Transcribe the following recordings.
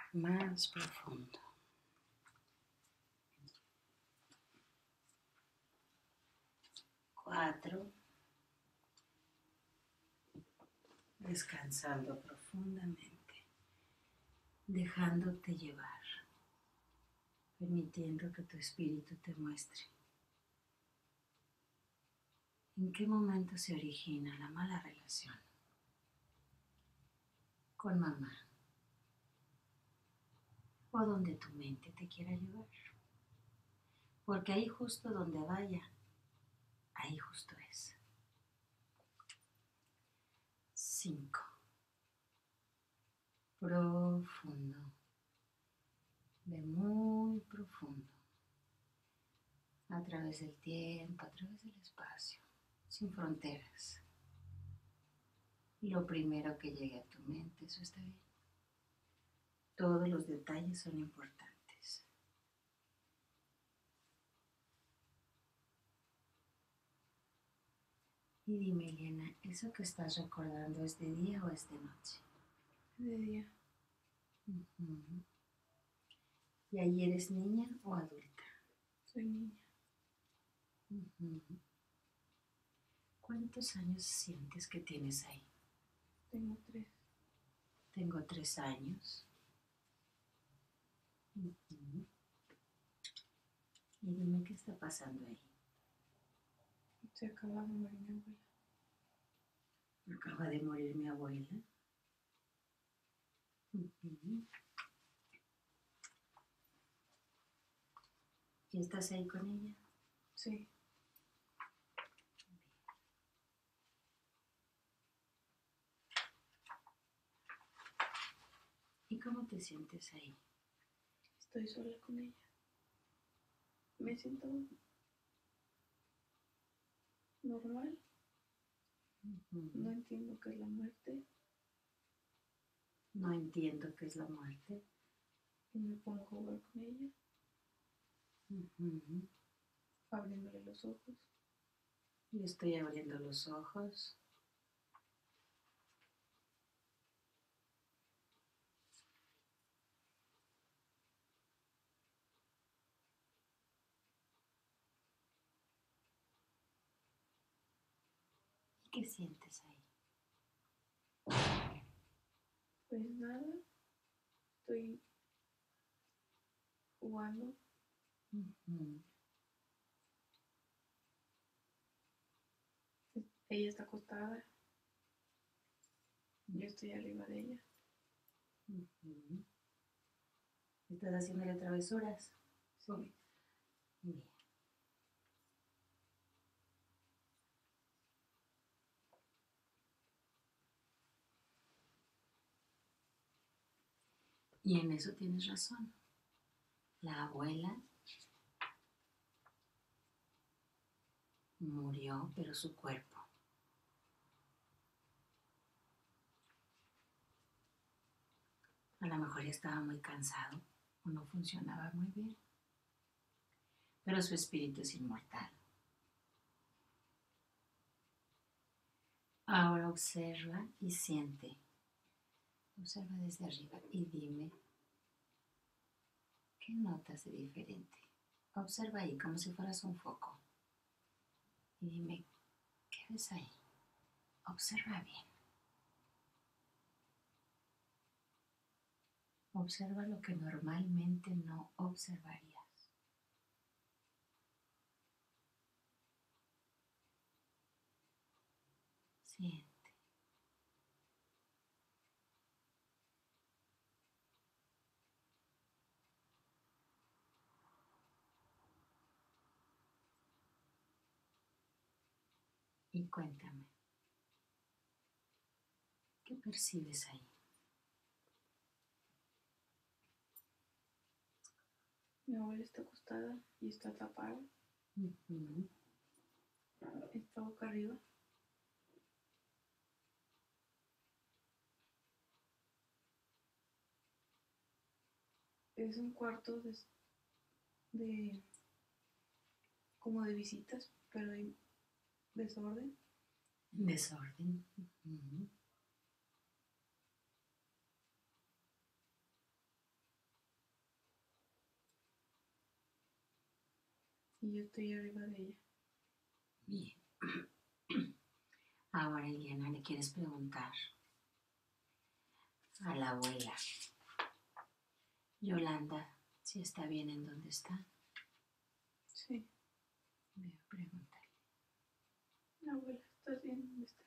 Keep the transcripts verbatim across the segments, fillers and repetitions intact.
más profundo. Cuatro. Descansando profundamente, dejándote llevar, permitiendo que tu espíritu te muestre en qué momento se origina la mala relación con mamá o donde tu mente te quiera llevar, porque ahí justo donde vaya, ahí justo es. Cinco. Profundo, de muy profundo, a través del tiempo, a través del espacio, sin fronteras. Lo primero que llegue a tu mente, eso está bien. Todos los detalles son importantes. Y dime, Eliana, ¿eso que estás recordando es de día o es de noche? De día. Uh-huh. ¿Y ahí eres niña o adulta? Soy niña. Uh-huh. ¿Cuántos años sientes que tienes ahí? Tengo tres. Tengo tres años. Uh-huh. Y dime qué está pasando ahí. Se acaba de morir mi abuela. Acaba de morir mi abuela. Uh-huh. ¿Y estás ahí con ella? Sí. ¿Y cómo te sientes ahí? Estoy sola con ella. Me siento normal. Uh-huh. No entiendo qué es la muerte. No entiendo qué es la muerte. Y me pongo a jugar con ella. Uh-huh. Abriéndole los ojos. Y estoy abriendo los ojos. ¿Y qué sientes ahí? Pues nada. Estoy jugando. Uh-huh. Ella está acostada. Yo estoy arriba de ella. Uh-huh. ¿Estás haciéndole travesuras? Sí. Bien. Y en eso tienes razón. La abuela murió, pero su cuerpo a lo mejor ya estaba muy cansado o no funcionaba muy bien. Pero su espíritu es inmortal. Ahora observa y siente. Observa desde arriba y dime qué notas de diferente. Observa ahí como si fueras un foco. Y dime, ¿qué ves ahí? Observa bien. Observa lo que normalmente no observarías. Siente. Y cuéntame, ¿qué percibes ahí? Mi abuela está acostada y está tapada. Uh-huh. Está boca arriba. Es un cuarto de, de como de visitas, pero hay desorden. Desorden. Uh-huh. y yo estoy arriba de ella. Bien. Ahora, Eliana, le quieres preguntar a la abuela Yolanda si está bien en donde está. Sí. Bien, pregúntale. Abuela, ¿estás bien donde estás?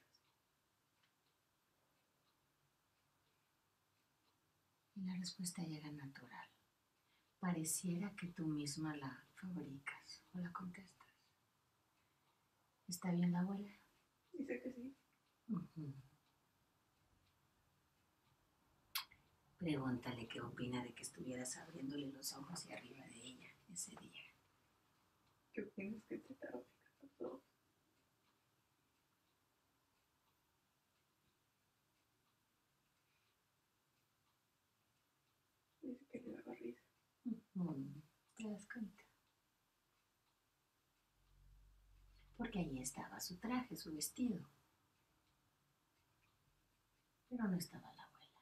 Y la respuesta llega natural. Pareciera que tú misma la fabricas o la contestas. ¿Está bien la abuela? Dice que sí. Uh-huh. Pregúntale qué opina de que estuvieras abriéndole los ojos y arriba de ella ese día. ¿Qué opinas que te estaba picando los ojos? Dice que le daba risa. Uh-huh. ¿Te das cuenta? Porque allí estaba su traje, su vestido. Pero no estaba la abuela.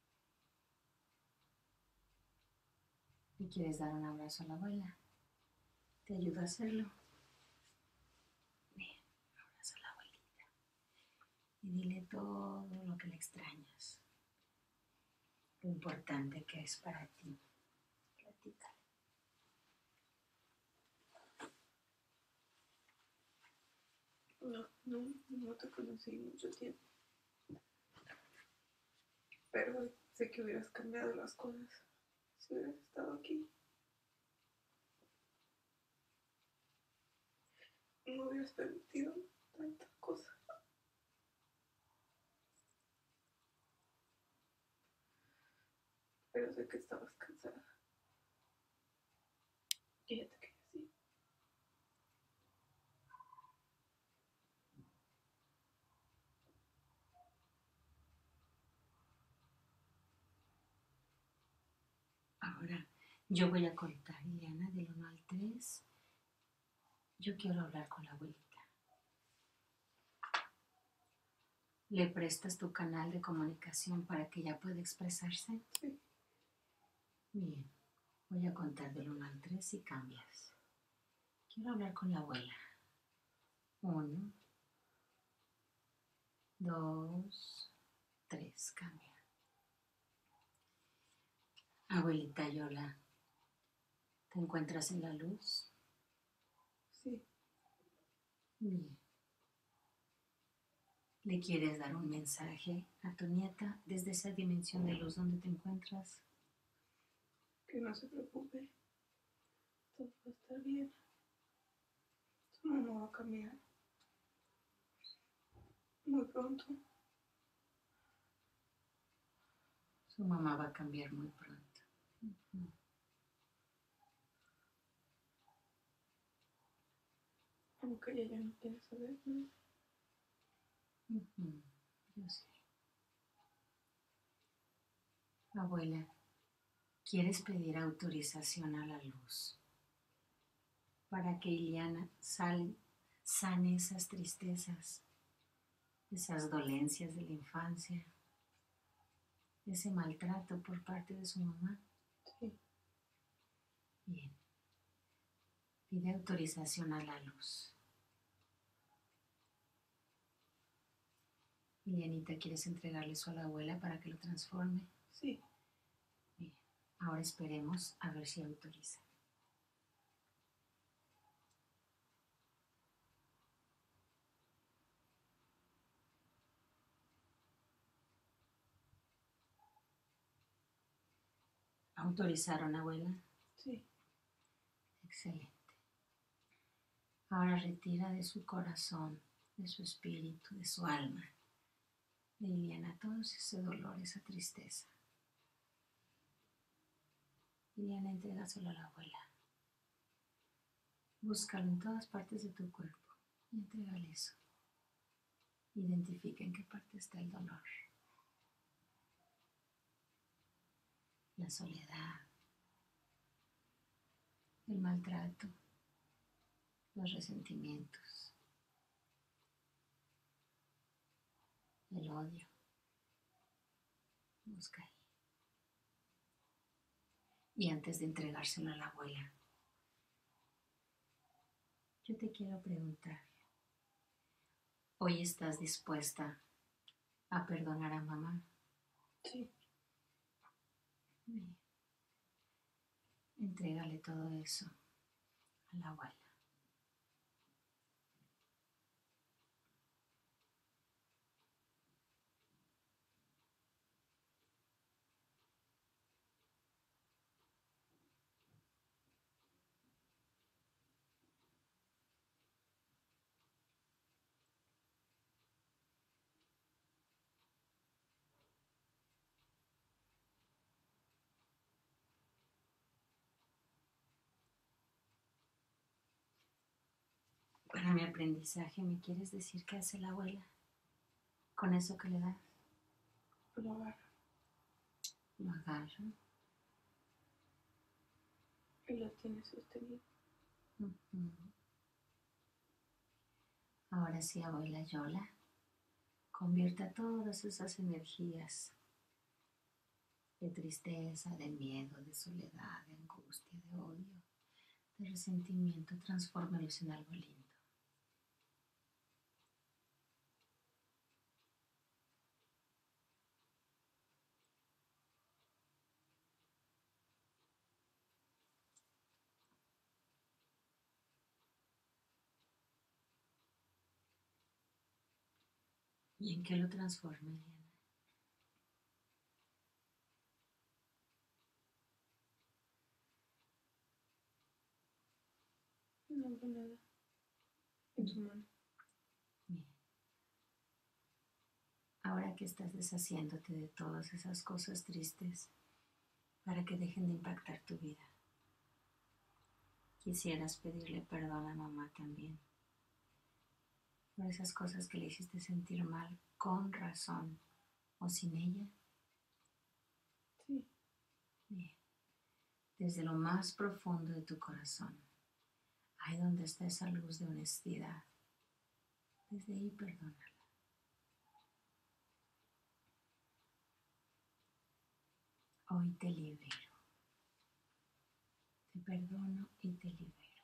¿Y quieres dar un abrazo a la abuela? ¿Te ayudo a hacerlo? Bien, abraza a la abuelita. Y dile todo lo que le extrañas. Lo importante que es para ti. Platícale. No, no, no te conocí mucho tiempo. Pero sé que hubieras cambiado las cosas si hubieras estado aquí. No hubieras permitido tantas cosas. Pero sé que estabas cansada. Y ella te quería así. Ahora, yo voy a contar, Ileana, del uno al tres. Yo quiero hablar con la abuelita. ¿Le prestas tu canal de comunicación para que ella pueda expresarse? Sí. Bien, voy a contar del uno al tres y cambias. Quiero hablar con la abuela. Uno, dos, tres, cambia. Abuelita Yola, ¿te encuentras en la luz? Sí. Bien. ¿Le quieres dar un mensaje a tu nieta desde esa dimensión de luz donde te encuentras? Que no se preocupe. Todo va a estar bien. Su mamá va a cambiar. Muy pronto. Su mamá va a cambiar muy pronto. Uh-huh. Aunque ella ya no quiere saber, ¿no? Uh-huh. Yo sé. Abuela, ¿quieres pedir autorización a la luz para que Ileana sal, sane esas tristezas, esas dolencias de la infancia, ese maltrato por parte de su mamá? Sí. Bien. Pide autorización a la luz. Ilianita, ¿quieres entregarle eso a la abuela para que lo transforme? Sí. Bien. Ahora esperemos a ver si autoriza. ¿Autorizaron, abuela? Sí. Excelente. Ahora retira de su corazón, de su espíritu, de su alma, de Iliana, todo ese dolor, esa tristeza. Iliana, entrégaselo a la abuela. Búscalo en todas partes de tu cuerpo y entrégale eso. Identifica en qué parte está el dolor. La soledad, el maltrato, los resentimientos, el odio. Busca ahí. Y antes de entregárselo a la abuela, Yo te quiero preguntar, ¿hoy estás dispuesta a perdonar a mamá? Sí. Bien. Entrégale todo eso a la abuela. Para mi aprendizaje, ¿me quieres decir qué hace la abuela con eso que le das? Lo agarra. Lo agarra. Y lo tiene sostenido. Uh-huh. Ahora sí, abuela Yola, convierta todas esas energías de tristeza, de miedo, de soledad, de angustia, de odio, de resentimiento, transfórmelos en algo lindo. ¿Y en qué lo transforma, Eliana? No hago nada. En su mano. Bien. Ahora que estás deshaciéndote de todas esas cosas tristes para que dejen de impactar tu vida, quisieras pedirle perdón a mamá también por esas cosas que le hiciste sentir mal con razón o sin ella. Sí. Bien. Desde lo más profundo de tu corazón, ahí donde está esa luz de honestidad, desde ahí perdónala. Hoy te libero. Te perdono y te libero.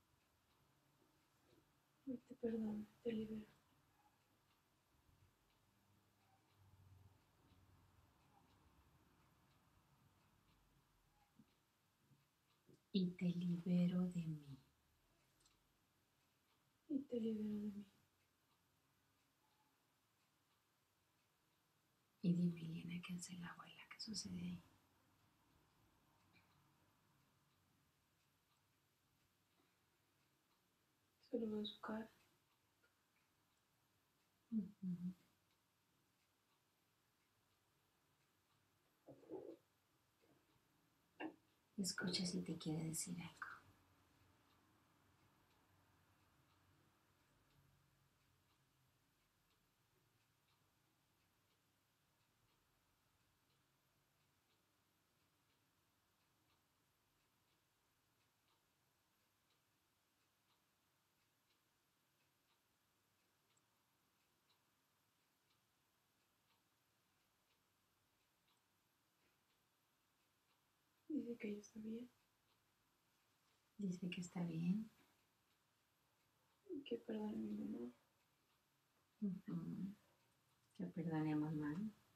Hoy te perdono, te libero. Y te libero de mí. Y te libero de mí. Y dime, Eliana, ¿qué hace la abuela? ¿Qué sucede ahí? Solo veo su cara. Uh-huh. Escucha si te quiere decir algo. Dice que ella está bien. Dice que está bien. Y que perdone a mi mamá. Uh-huh. Que perdone a mamá.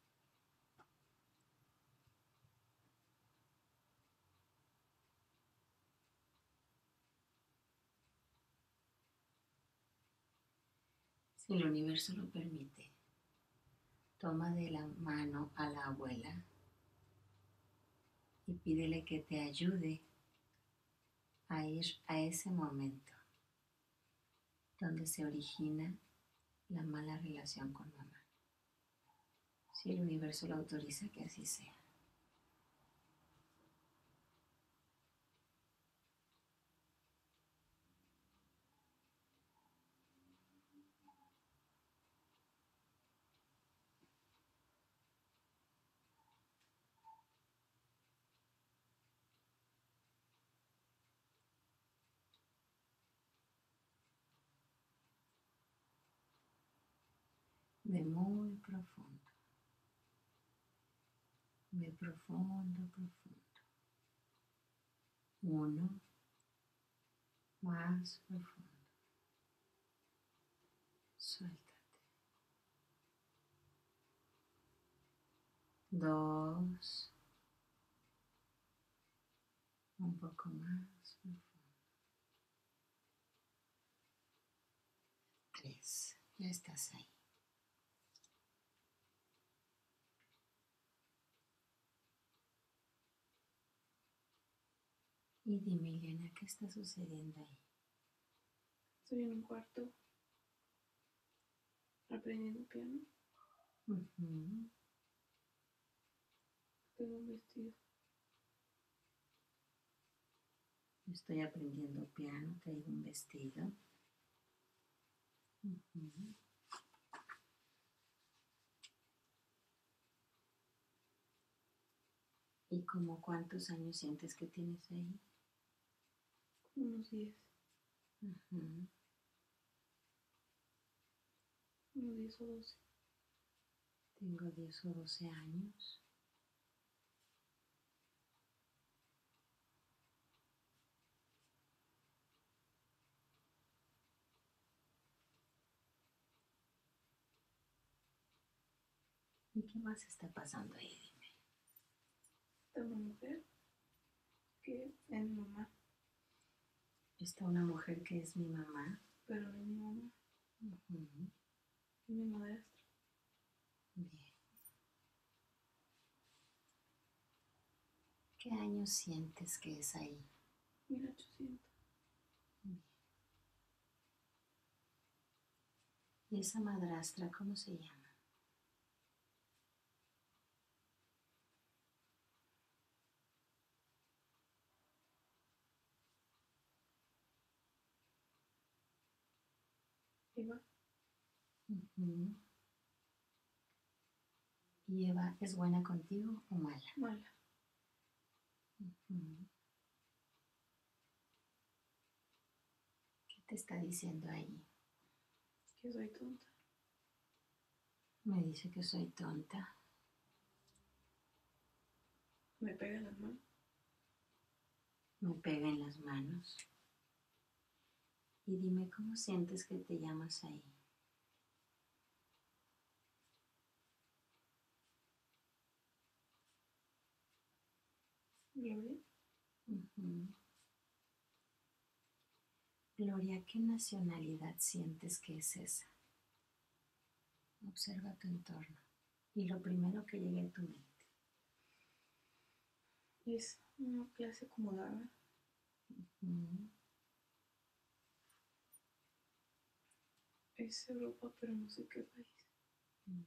Si el universo lo permite, toma de la mano a la abuela y pídele que te ayude a ir a ese momento donde se origina la mala relación con mamá. Si el universo lo autoriza, que así sea. De muy profundo. De profundo, profundo. Uno, más profundo. dos, un poco más profundo, tres, ya estás ahí. Y dime, Ileana, ¿qué está sucediendo ahí? Estoy en un cuarto aprendiendo piano. Uh-huh. Tengo un vestido. Estoy aprendiendo piano, traigo un vestido. Uh-huh. ¿Y como cuántos años sientes que tienes ahí? Unos diez. Uh-huh. Unos diez o doce. Tengo diez o doce años. ¿Y qué más está pasando ahí? Dime. Está una mujer que es mi mamá. Está una mujer que es mi mamá. Pero no es mi mamá. Uh-huh. Es mi madrastra. Bien. ¿Qué años sientes que es ahí? mil ochocientos. Bien. ¿Y esa madrastra cómo se llama? Eva. Uh-huh. ¿Y Eva es buena contigo o mala? Mala. Uh-huh. ¿Qué te está diciendo ahí? Que soy tonta. Me dice que soy tonta. Me pega en las manos. Me pega en las manos. Y dime, ¿cómo sientes que te llamas ahí? Gloria. Uh-huh. Gloria, ¿qué nacionalidad sientes que es esa? Observa tu entorno y lo primero que llegue a tu mente. Es una clase acomodada. Uh-huh. Es Europa, pero no sé qué país. Bien.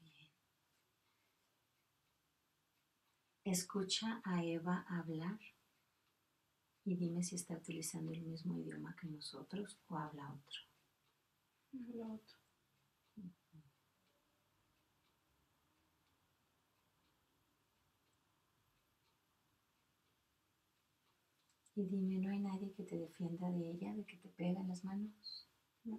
Escucha a Eva hablar y dime si está utilizando el mismo idioma que nosotros o habla otro. Habla otro. Uh-huh. Y dime, ¿no hay nadie que te defienda de ella, de que te pega en las manos? No.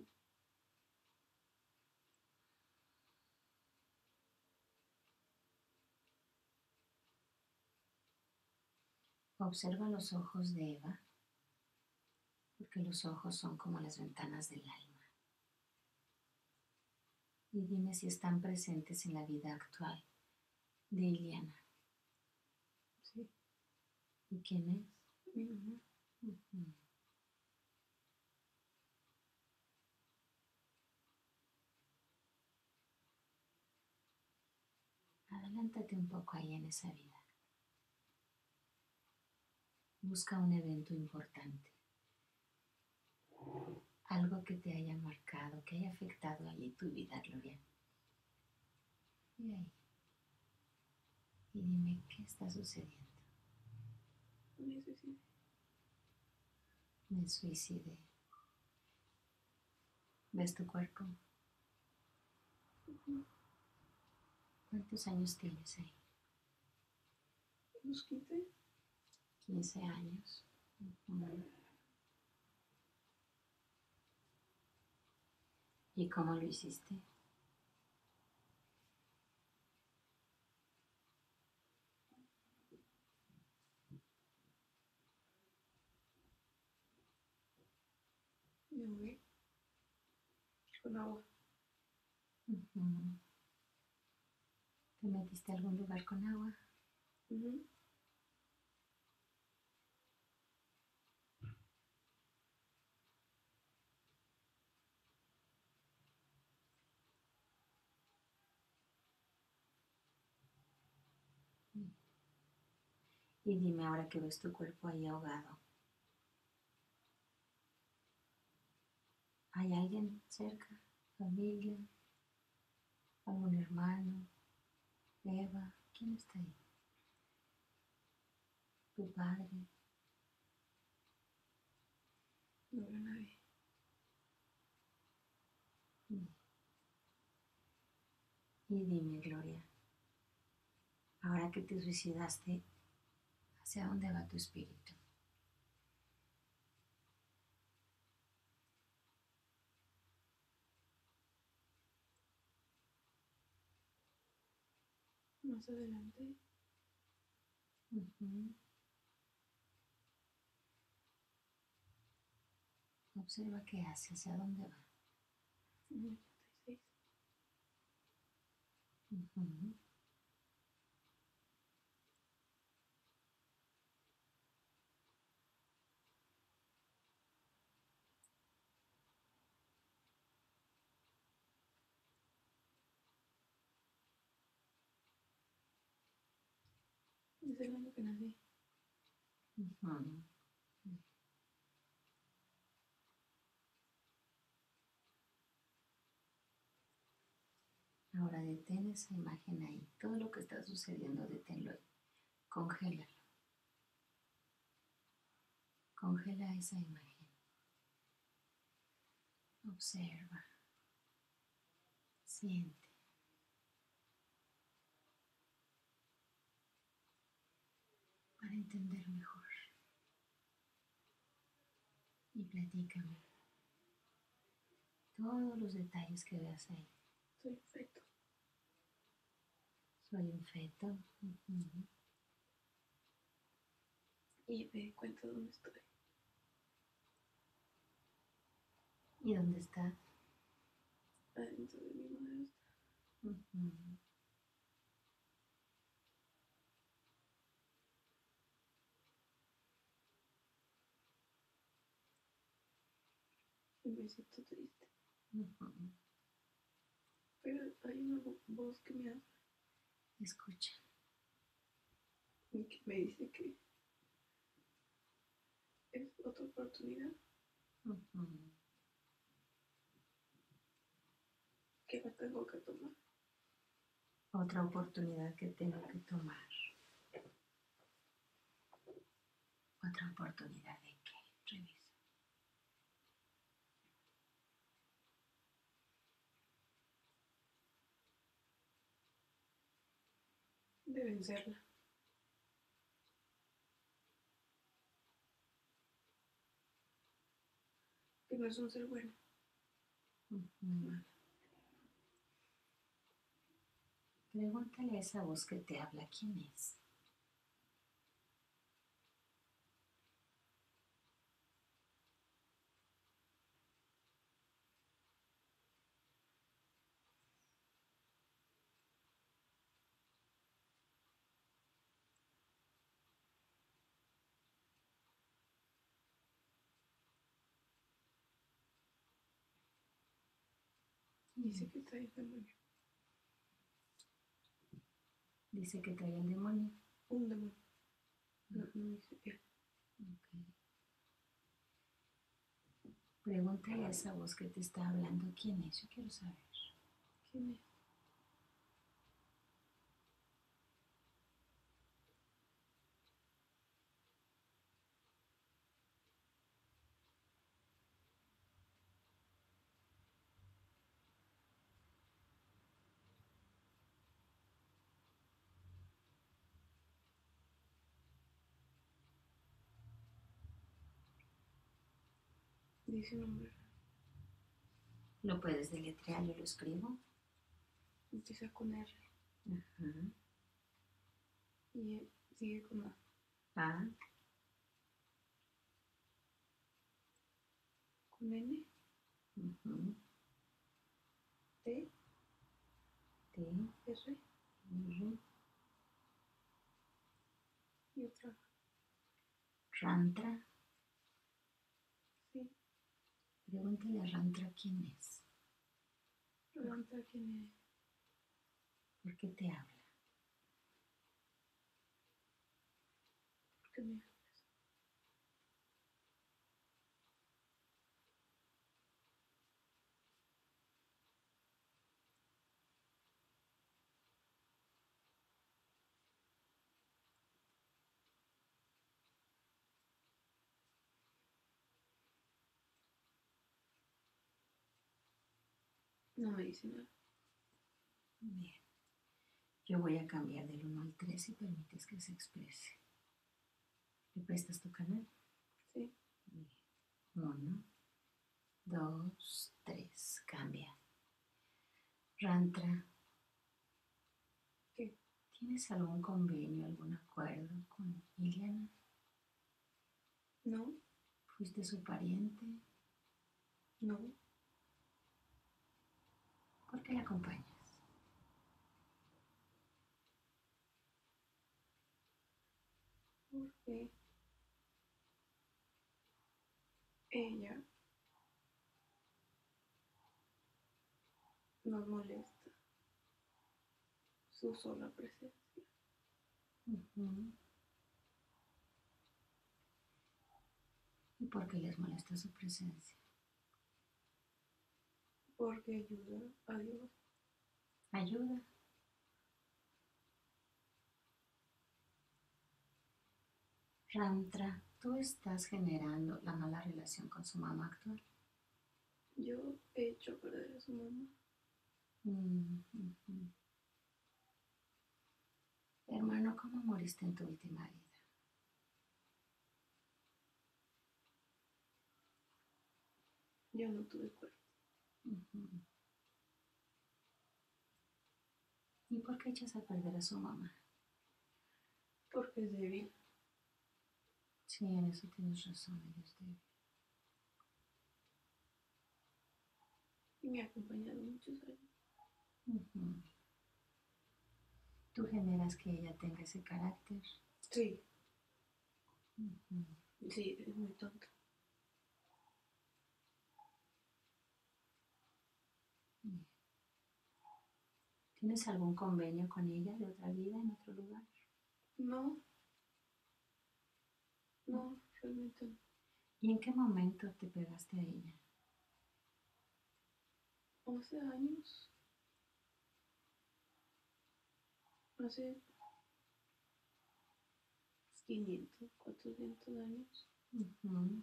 Observa los ojos de Eva, porque los ojos son como las ventanas del alma. Y dime si están presentes en la vida actual de Ileana. Sí. ¿Y quién es? Mi mamá. Uh-huh. Adelántate un poco ahí en esa vida. Busca un evento importante. Algo que te haya marcado, que haya afectado allí tu vida, Gloria. Y ahí. Y dime, ¿qué está sucediendo? Me suicidé. Me suicidé. ¿Ves tu cuerpo? Uh-huh. ¿Cuántos años tienes ahí? Los quité. quince años. Uh-huh. ¿Y cómo lo hiciste? Me ahogué. Con agua. Uh-huh. ¿Te metiste a algún lugar con agua? Ujú. Y dime ahora que ves tu cuerpo ahí ahogado. ¿Hay alguien cerca? ¿Familia? ¿Algún hermano? ¿Eva? ¿Quién está ahí? ¿Tu padre? No veo a nadie. Y dime, Gloria, ahora que te suicidaste, ¿hacia dónde va tu espíritu? Más adelante. Uh-huh. Observa qué hace, hacia dónde va. En el ochenta y seis. Uh-huh. Es el año que nací. Uh-huh. Ahora detén esa imagen ahí. Todo lo que está sucediendo, deténlo ahí. Congélalo. Congela esa imagen. Observa. Siente. Para entender mejor. Y platícame todos los detalles que veas ahí. Soy un feto. Soy un feto. Uh-huh. Y me di cuenta dónde estoy. ¿Y dónde está? Adentro de mi madre. Uh-huh. Y me siento triste. Uh-huh. Pero hay una voz que me habla. Escucha. Y que me dice que es otra oportunidad. Uh-huh. Que la tengo que tomar. Otra oportunidad que tengo que tomar. Otra oportunidad de qué. Revisa. De vencerla. Que no es un ser bueno. Uh-huh. Pregúntale a esa voz que te habla, ¿quién es? Dice que trae el demonio. Dice que trae el demonio. Un demonio. No, no dice él. Okay. Pregúntale a esa voz que te está hablando, ¿quién es? Yo quiero saber. ¿Quién es? Dice un nombre. ¿Lo puedes deletrear? Yo lo escribo. Empieza con R. Uh-huh. Y sigue con A. A. Con N. Uh-huh. T. T. R. R. Rantra. Rantra. Sí. Pregúntale a Rantra quién es. Rantra, ¿quién es? ¿Por qué te habla? ¿Por qué me hablas? No me dice nada. Bien. Yo voy a cambiar del uno al tres si permites que se exprese. ¿Le prestas tu canal? Sí. Bien. Uno, dos, tres. Cambia. Rantra. ¿Qué? ¿Tienes algún convenio, algún acuerdo con Iliana? No. ¿Fuiste su pariente? No. ¿Por qué la acompañas? Porque ella nos molesta su sola presencia. Uh-huh. ¿Y por qué les molesta su presencia? Porque ayuda a Dios. Ayuda. Rantra, tú estás generando la mala relación con su mamá actual. Yo he hecho perder a su mamá. Mm-hmm. Hermano, ¿cómo moriste en tu última vida? Yo no tuve cuerpo. Uh-huh. ¿Y por qué echas a perder a su mamá? Porque es débil. Sí, en eso tienes razón, ella es débil. Y me ha acompañado muchos años. Uh-huh. ¿Tú generas que ella tenga ese carácter? Sí. Uh-huh. Sí, es muy tonta. ¿Tienes algún convenio con ella de otra vida en otro lugar? No. No, realmente no. ¿Y en qué momento te pegaste a ella? Hace años. Hace quinientos, cuatrocientos años. Uh-huh.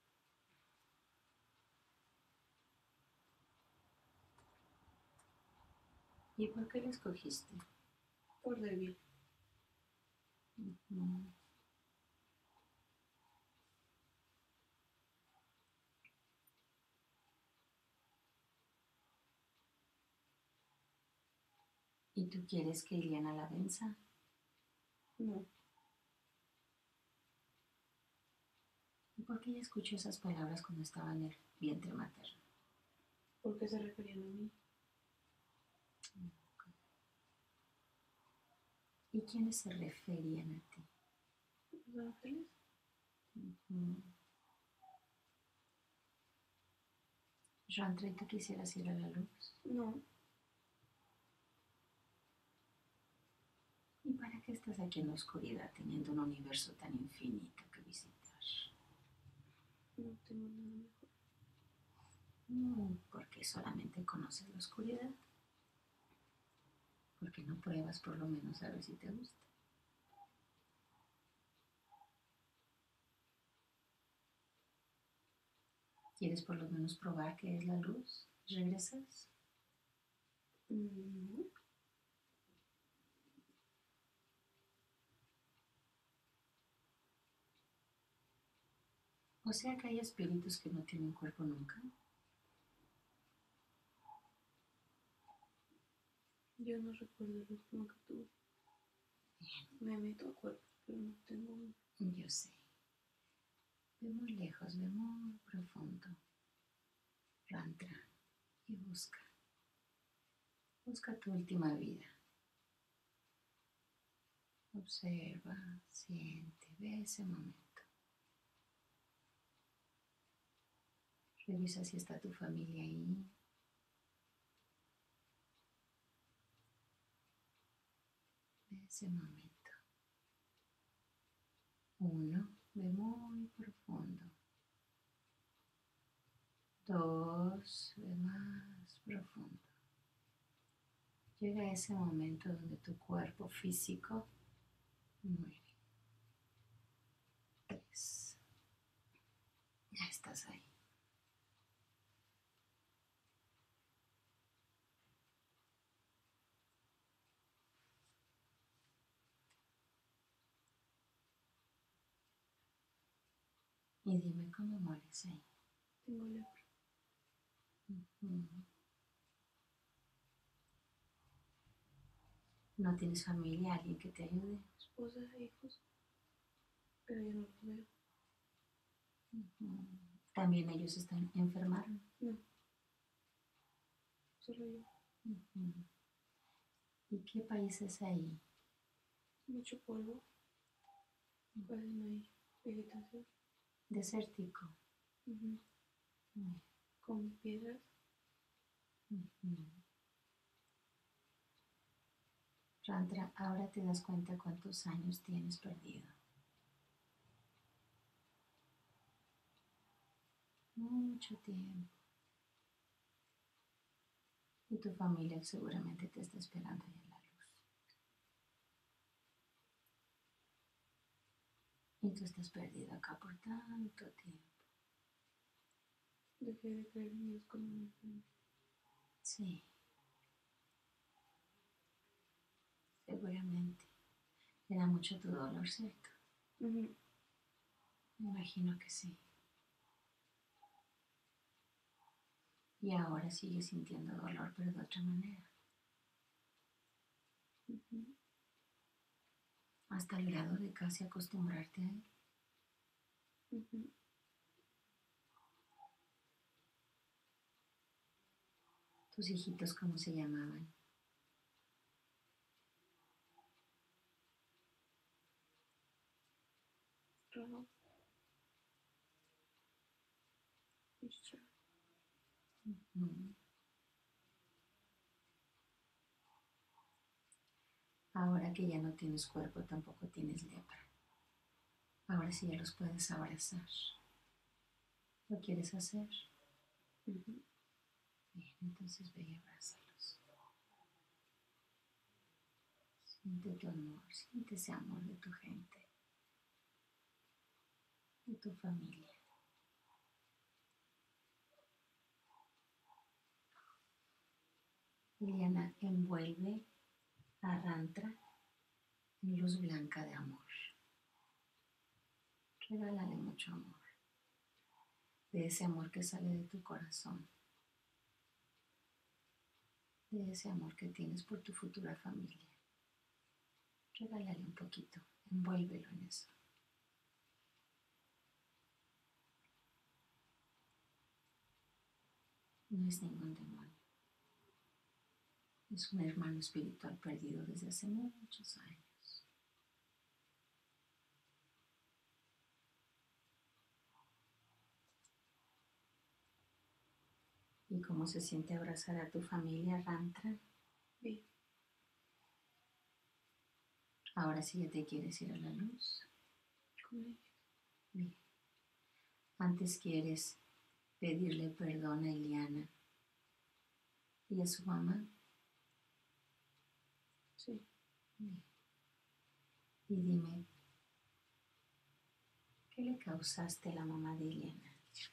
¿Y por qué la escogiste? Por débil. Uh-huh. ¿Y tú quieres que Iliana la venza? No. ¿Y por qué ella escuchó esas palabras cuando estaba en el vientre materno? Porque se referían a mí. ¿Y quiénes se referían a ti? Los ángeles. Uh-huh. Rantra, ¿y tú quisieras ir a la luz? No. ¿Y para qué estás aquí en la oscuridad teniendo un universo tan infinito que visitar? No tengo nada mejor. Mm, ¿por qué solamente conoces la oscuridad? ¿Por qué no pruebas por lo menos a ver si te gusta? ¿Quieres por lo menos probar qué es la luz? ¿Regresas? No. O sea que hay espíritus que no tienen cuerpo nunca. Yo no recuerdo el último que tuve. Me meto a cuerpo, pero no tengo uno. Yo sé. Ve muy lejos, ve muy profundo. Rantra y busca. Busca tu última vida. Observa, siente, ve ese momento. Revisa si está tu familia ahí. Ve ese momento. Uno, ve muy profundo. Dos, ve más profundo. Llega a ese momento donde tu cuerpo físico muere. Tres. Ya estás ahí. Y dime cómo mueres ahí. Tengo lepra. Ujú. ¿No tienes familia, alguien que te ayude? Esposa e hijos. Pero yo no los veo. Ujú. ¿También ellos están enfermaron? No. Solo yo. Ujú. ¿Y qué país es ahí? Mucho polvo. Casi no hay vegetación. Desértico. Ujú. Mm. Con piedras. Ujú. Rantra, ahora te das cuenta cuántos años tienes perdido. Mucho tiempo. Y tu familia seguramente te está esperando ahí en la luz. Y tú estás perdido acá por tanto tiempo. Dejé de creer en Dios cuando me enfermé. Sí, seguramente. Era mucho tu dolor, ¿cierto? Ujú. Me imagino que sí. Y ahora sigues sintiendo dolor, pero de otra manera. Ujú. Hasta el grado de casi acostumbrarte a él. Ujú. ¿Tus hijitos cómo se llamaban? Raro. Extra. Mm. Ahora que ya no tienes cuerpo, tampoco tienes lepra. Ahora sí ya los puedes abrazar. ¿Lo quieres hacer? Ujú. Bien, entonces ve y abrázalos. Siente tu amor, siente ese amor de tu gente, de tu familia. Liliana envuelve a Rantra en luz blanca de amor. Regálale mucho amor, de ese amor que sale de tu corazón, de ese amor que tienes por tu futura familia. Regálale un poquito, envuélvelo en eso. No es ningún demonio. Es un hermano espiritual perdido desde hace muchos años. ¿Y cómo se siente abrazar a tu familia, Rantra? Bien. Ahora sí ya te quieres ir a la luz. Con ellos. Bien. Antes quieres pedirle perdón a Eliana y a su mamá. Sí. Bien. Y dime, ¿qué le causaste a la mamá de Eliana?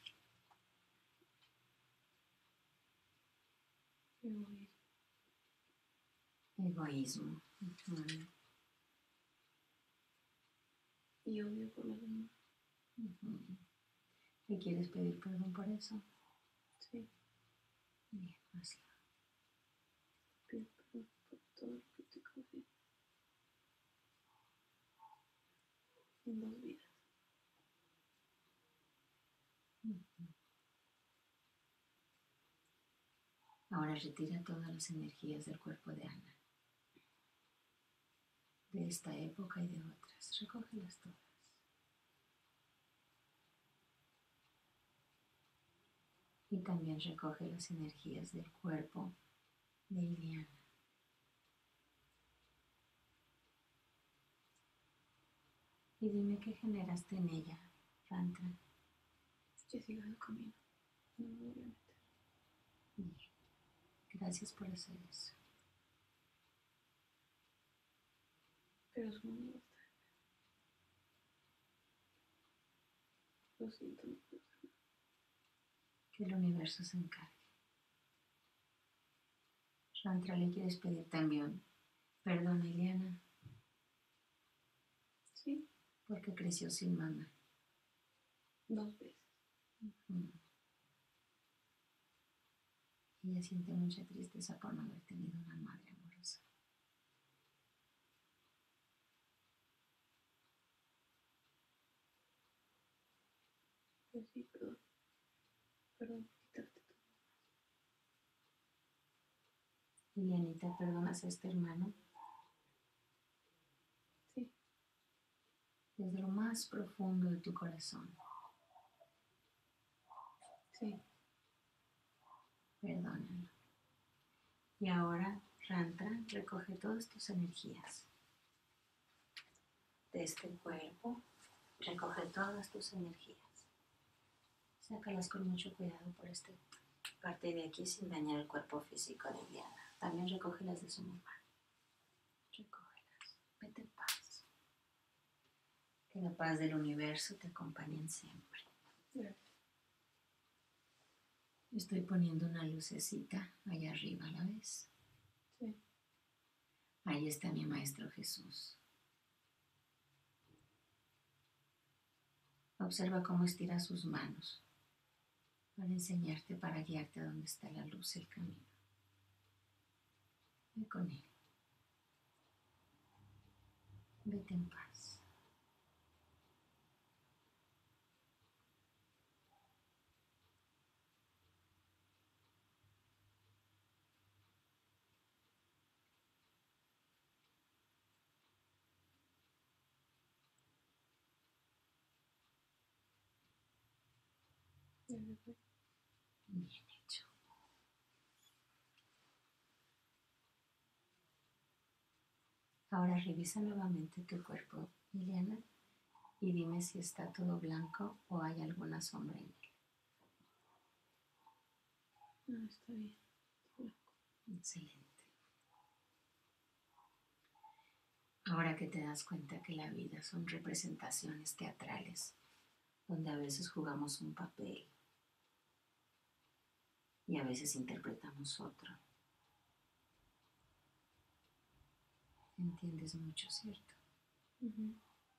Egoísmo. Egoísmo. Ujú, Y odio por los demás. ujú. ¿Le quieres pedir perdón por eso? Sí. Bien, hazlo. Pido perdón por todo lo que te causé. En dos vidas. Ujú. Ahora retira todas las energías del cuerpo de Ana, de esta época y de otras. Recógelas todas. Y también recoge las energías del cuerpo de Iliana. Y dime qué generaste en ella, Rantra. Que siga el camino. No me voy a meter. Bien. Gracias por hacer eso. Pero su mamá va a estar. Lo siento, no puedo hacer nada. Que el universo se encargue. Rantra, ¿le quieres pedir también perdón a Iliana? Sí. Porque creció sin mamá. Dos veces. Mm. Ella siente mucha tristeza por no haber tenido una madre amorosa. Pues sí, perdón. Perdón por quitarte todo. Ilianita, ¿perdonas a este hermano? Sí. Desde lo más profundo de tu corazón. Sí. Perdónalo. Y ahora, Rantra, recoge todas tus energías de este cuerpo. Recoge todas tus energías. Sácalas con mucho cuidado por esta parte de aquí sin dañar el cuerpo físico de Iliana. También recógelas de su mamá. Recógelas. Vete en paz. Que la paz del universo te acompañe siempre. Gracias. Estoy poniendo una lucecita allá arriba, ¿la ves? Sí. Ahí está mi Maestro Jesús. Observa cómo estira sus manos para enseñarte, para guiarte a donde está la luz, el camino. Ve con él. Vete en paz. Gracias. Bien hecho. Ahora revisa nuevamente tu cuerpo, Iliana, y dime si está todo blanco o hay alguna sombra en él. No, está bien. Está blanco. Excelente. Ahora que te das cuenta que la vida son representaciones teatrales, donde a veces jugamos un papel y a veces interpretamos otro. Entiendes mucho, ¿cierto? Uh-huh.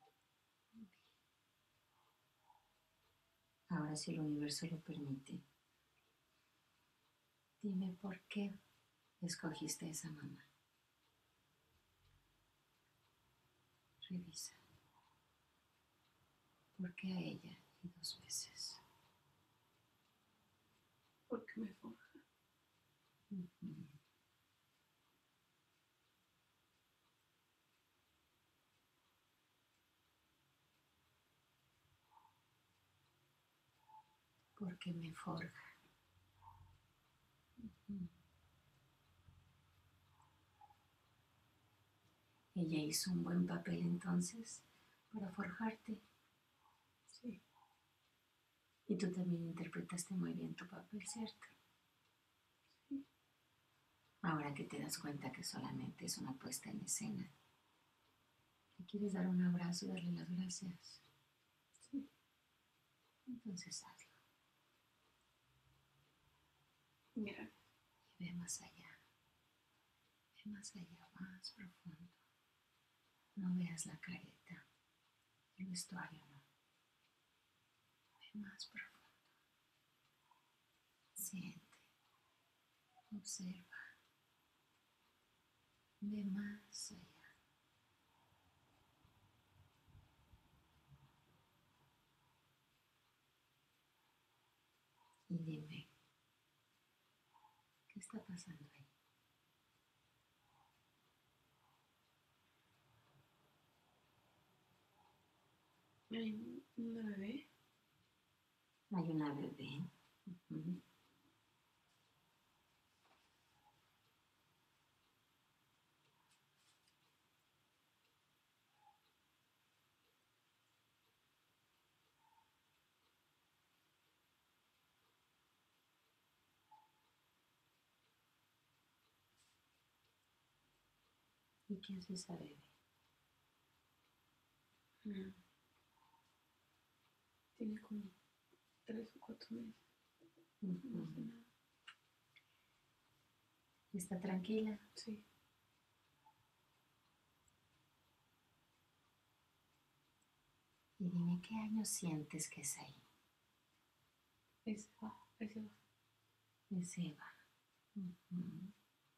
Ahora, si el universo lo permite, dime por qué escogiste a esa mamá. Revisa. ¿Por qué a ella y dos veces? Porque me forja. Uh-huh. Porque me forja. Uh-huh. Ella hizo un buen papel entonces para forjarte. Sí. Y tú también interpretaste muy bien tu papel, ¿cierto? Sí. Ahora que te das cuenta que solamente es una puesta en escena, ¿te quieres dar un abrazo y darle las gracias? Sí. Entonces hazlo. Mira. Y ve más allá. Ve más allá, más profundo. No veas la careta, el vestuario, no. Ve más profundo. Siente. Observa. Ve más allá. Y dime, ¿qué está pasando ahí? Hay una bebé. Hay una bebé. Ujú. ¿Y qué hace esa bebé? Mm. Tiene como tres o cuatro meses. No hace Ujú. nada. ¿Está tranquila? Sí. Y dime, ¿qué año sientes que es ahí? Ese va, ese va. Es Eva. Ujú.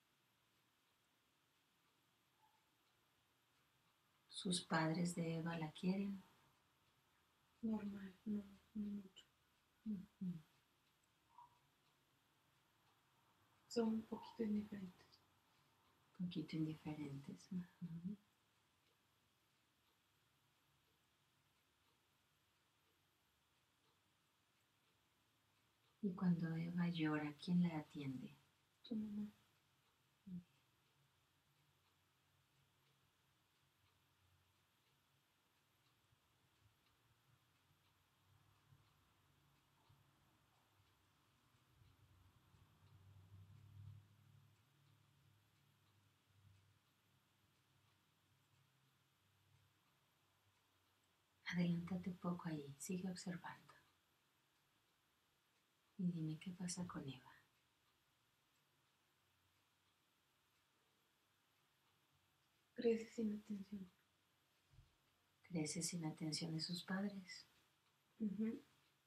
¿Sus padres de Eva la quieren? Normal, no, no mucho. Ujú. Son un poquito indiferentes. Un poquito indiferentes. Ujú. Y cuando Eva llora, ¿quién la atiende? Su mamá. Adelántate poco ahí, sigue observando. Y dime qué pasa con Eva. Crece sin atención. Crece sin atención de sus padres. Ujú.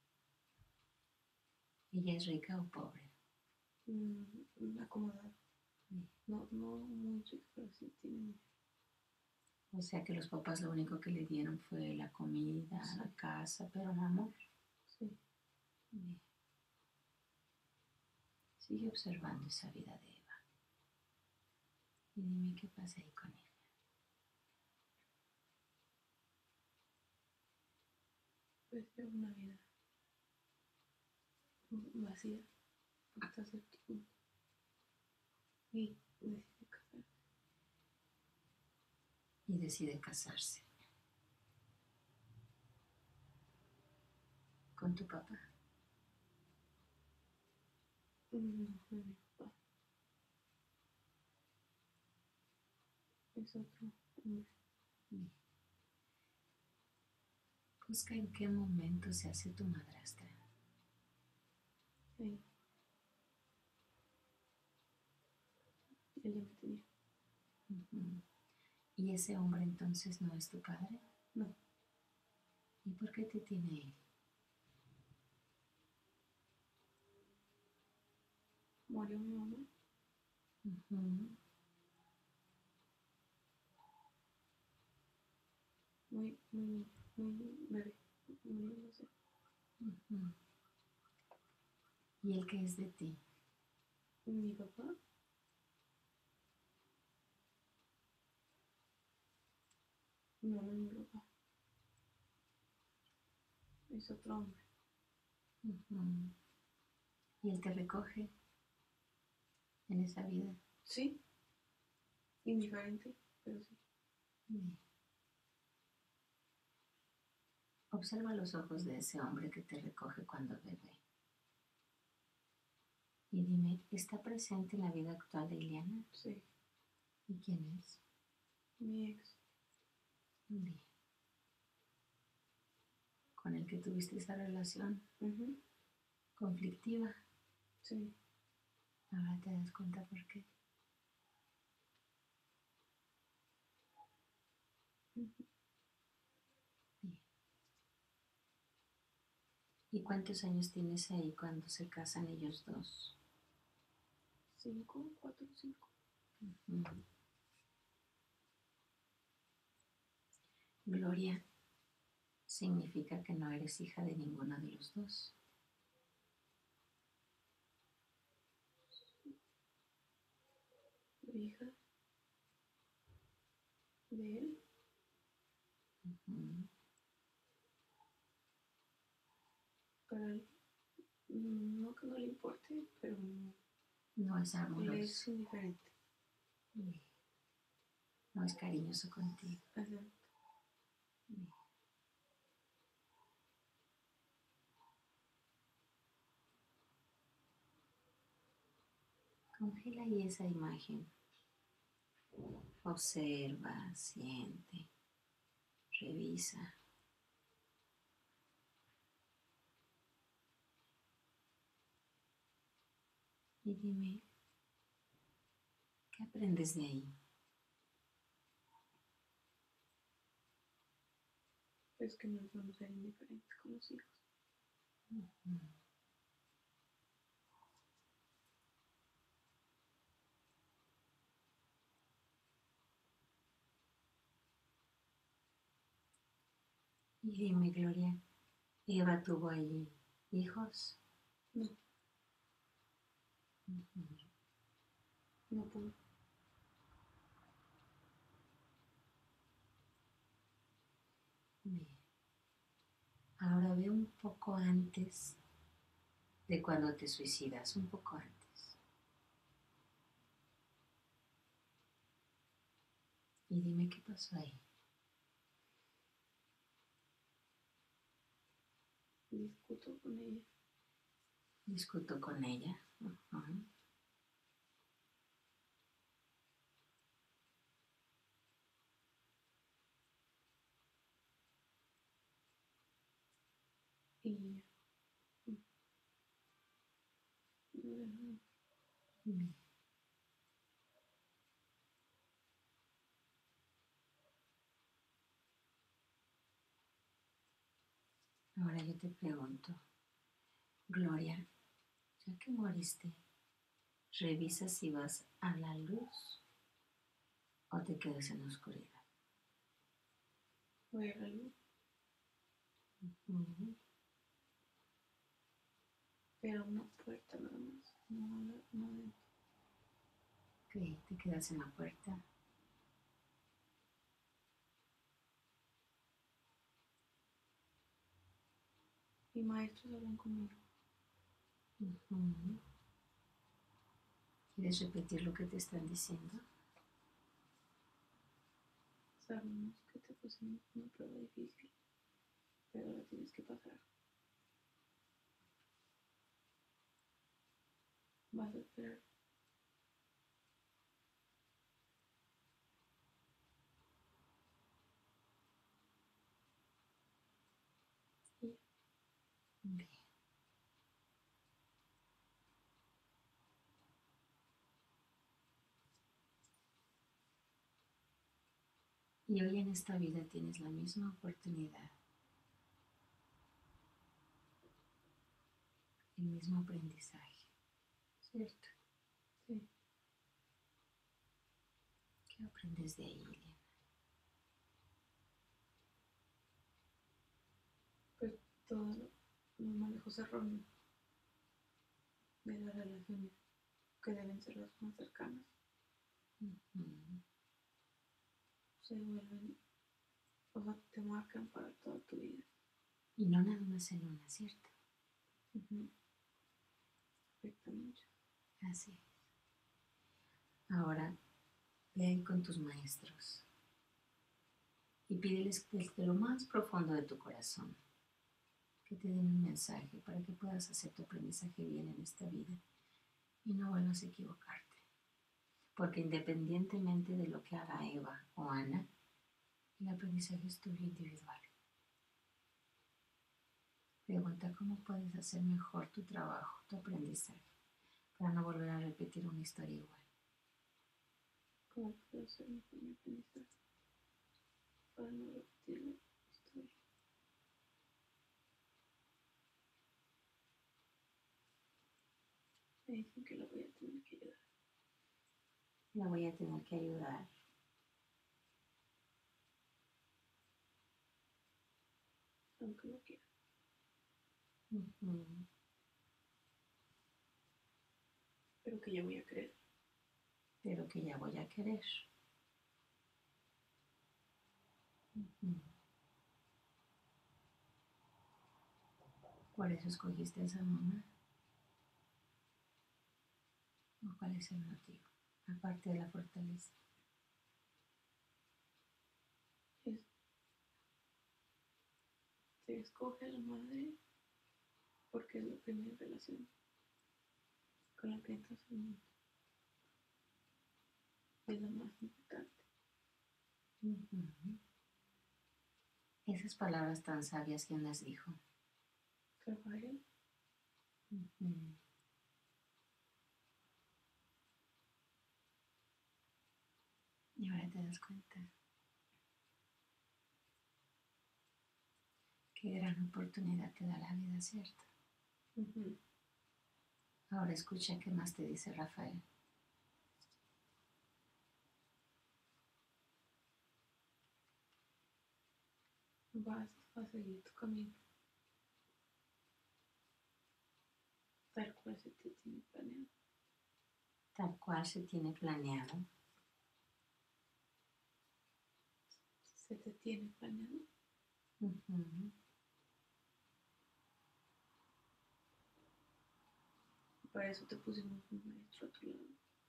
¿Ella es rica o pobre? Mm, acomodada. Sí. No, no muy rica, pero sí tiene dinero. O sea que los papás lo único que le dieron fue la comida, Sí. la casa, pero no amor. Sí. Bien. Sigue observando esa vida de Eva. Y dime qué pasa ahí con ella. Pues lleva una vida vacía hasta cierto punto. Y decide casarse. Y decide casarse. ¿Con tu papá? No, no es mi papá. Es otro hombre. Bien. Busca en qué momento se hace tu madrastra. Ahí. Él ya me tenía. Ujú. ¿Y ese hombre entonces no es tu padre? No. ¿Y por qué te tiene él? Murió mi mamá. Ujú. Muy, muy, muy bebé. Muy, no sé. Ujú. ¿Y el que es de ti? Mi papá. No, no es mi papá. Es otro hombre. Ujú. ¿Y él te recoge en esa vida? Sí. Indiferente, pero sí. Bien. Observa los ojos de ese hombre que te recoge cuando bebé. Y dime, ¿está presente en la vida actual de Ileana? Sí. ¿Y quién es? Mi ex. Bien. ¿Con el que tuviste esa relación Ujú. conflictiva? Sí. Ahora te das cuenta por qué. Ujú. Bien. ¿Y cuántos años tienes ahí cuando se casan ellos dos? Cinco, cuatro, cinco. Ujú. Gloria, significa que no eres hija de ninguno de los dos. Hija de él. Ujú. para él, mm, no que no le importe, pero no, No es él amoroso. es indiferente. Bien. No es cariñoso contigo. Exacto. Bien. Congela ahí esa imagen. Observa, siente, revisa. Y dime, ¿qué aprendes de ahí? Es que no podemos ser indiferentes con los hijos. Mm. Y dime, Gloria, ¿Eva tuvo ahí hijos? No, Ujú. no pudo. Bien. Ahora ve un poco antes de cuando te suicidas, un poco antes. Y dime qué pasó ahí. Discuto con ella. Discuto con ella. Ujú. Y mm, no dejó. Bien. Ahora yo te pregunto, Gloria, ya que moriste, ¿revisa si vas a la luz o te quedas en la oscuridad? Voy a la luz, Ujú. pero una puerta nada más, no, a la- no adentro. Ok, te quedas en la puerta. Y maestros hablan conmigo. Ujú. ¿Quieres repetir lo que te están diciendo? Sabemos que te pusimos una prueba difícil, pero la tienes que pasar. Vas a esperar. Y ya. Bien. Y hoy en esta vida tienes la misma oportunidad, el mismo aprendizaje, ¿cierto? Sí, ¿Qué aprendes de ahí, Liliana? pues todos los manejos erróneos de las relaciones que deben ser las más cercanas Ujú. se vuelven, o sea, te marcan para toda tu vida. Y no nada más en una, ¿cierto? Ujú. Afecta mucho. Así es. Ahora ve ahí con tus maestros y pídeles desde lo más profundo de tu corazón que te den un mensaje para que puedas hacer tu aprendizaje bien en esta vida y no vuelvas a equivocarte. Porque independientemente de lo que haga Eva o Ana, el aprendizaje es tuyo individual. Pregunta cómo puedes hacer mejor tu trabajo, tu aprendizaje, para no volver a repetir una historia igual. ¿Cómo puedo hacer mejor mi aprendizaje para no repetir la historia? Me dicen que la voy a tener que ayudar, La voy a tener que ayudar. aunque no quiera. Ujú. Pero que ya voy a creer. Pero que ya voy a querer. Ujú. Por eso escogiste a esa mamá. ¿O cuál es el motivo? Aparte de la fortaleza. Es, se escoge a la madre porque es la primera relación con la que entras al mundo. Es la más importante. Uh-huh. Esas palabras tan sabias, ¿quién las dijo? Rafael. Uh-huh. Y ahora te das cuenta qué gran oportunidad te da la vida, ¿cierto? Uh-huh. Ahora escucha qué más te dice Rafael. Vas a seguir tu camino tal cual se te tiene planeado. Tal cual se tiene planeado. Se te tiene planeado. Uh-huh. Para eso te pusimos un maestro a tu lado.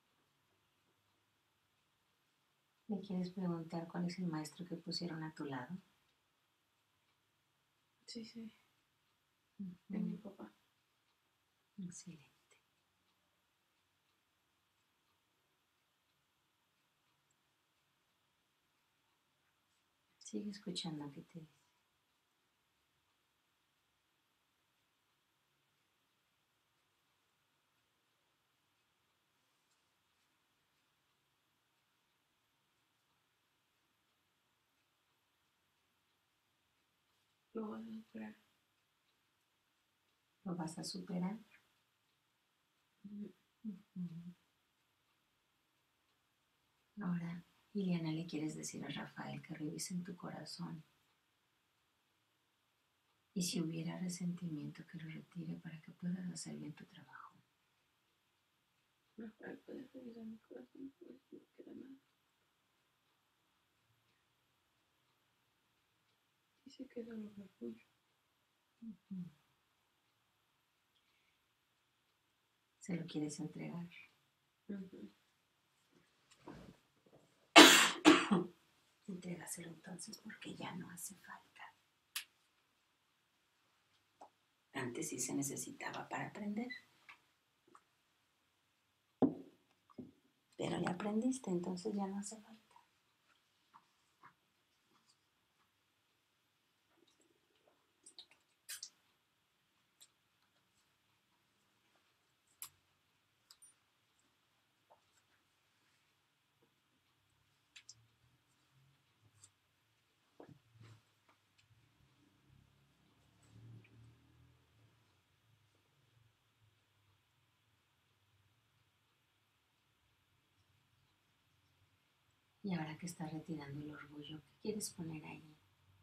¿Me quieres preguntar cuál es el maestro que pusieron a tu lado? Sí, sí. Uh-huh. Es mi papá. Excelente. Sigue escuchando qué te dice. Lo vas a superar. ¿Lo vas a superar? Uh-huh. Uh-huh. Ahora, Liliana, le quieres decir a Rafael que revise en tu corazón. Y si hubiera resentimiento, que lo retire para que puedas hacer bien tu trabajo. Rafael, puedes revisar mi corazón, pues no queda nada. Dice que solo es orgullo. Uh-huh. ¿Se lo quieres entregar? Uh-huh. Entrégaselo entonces porque ya no hace falta. Antes sí se necesitaba para aprender. Pero ya aprendiste, entonces ya no hace falta. Y ahora que estás retirando el orgullo, ¿qué quieres poner ahí?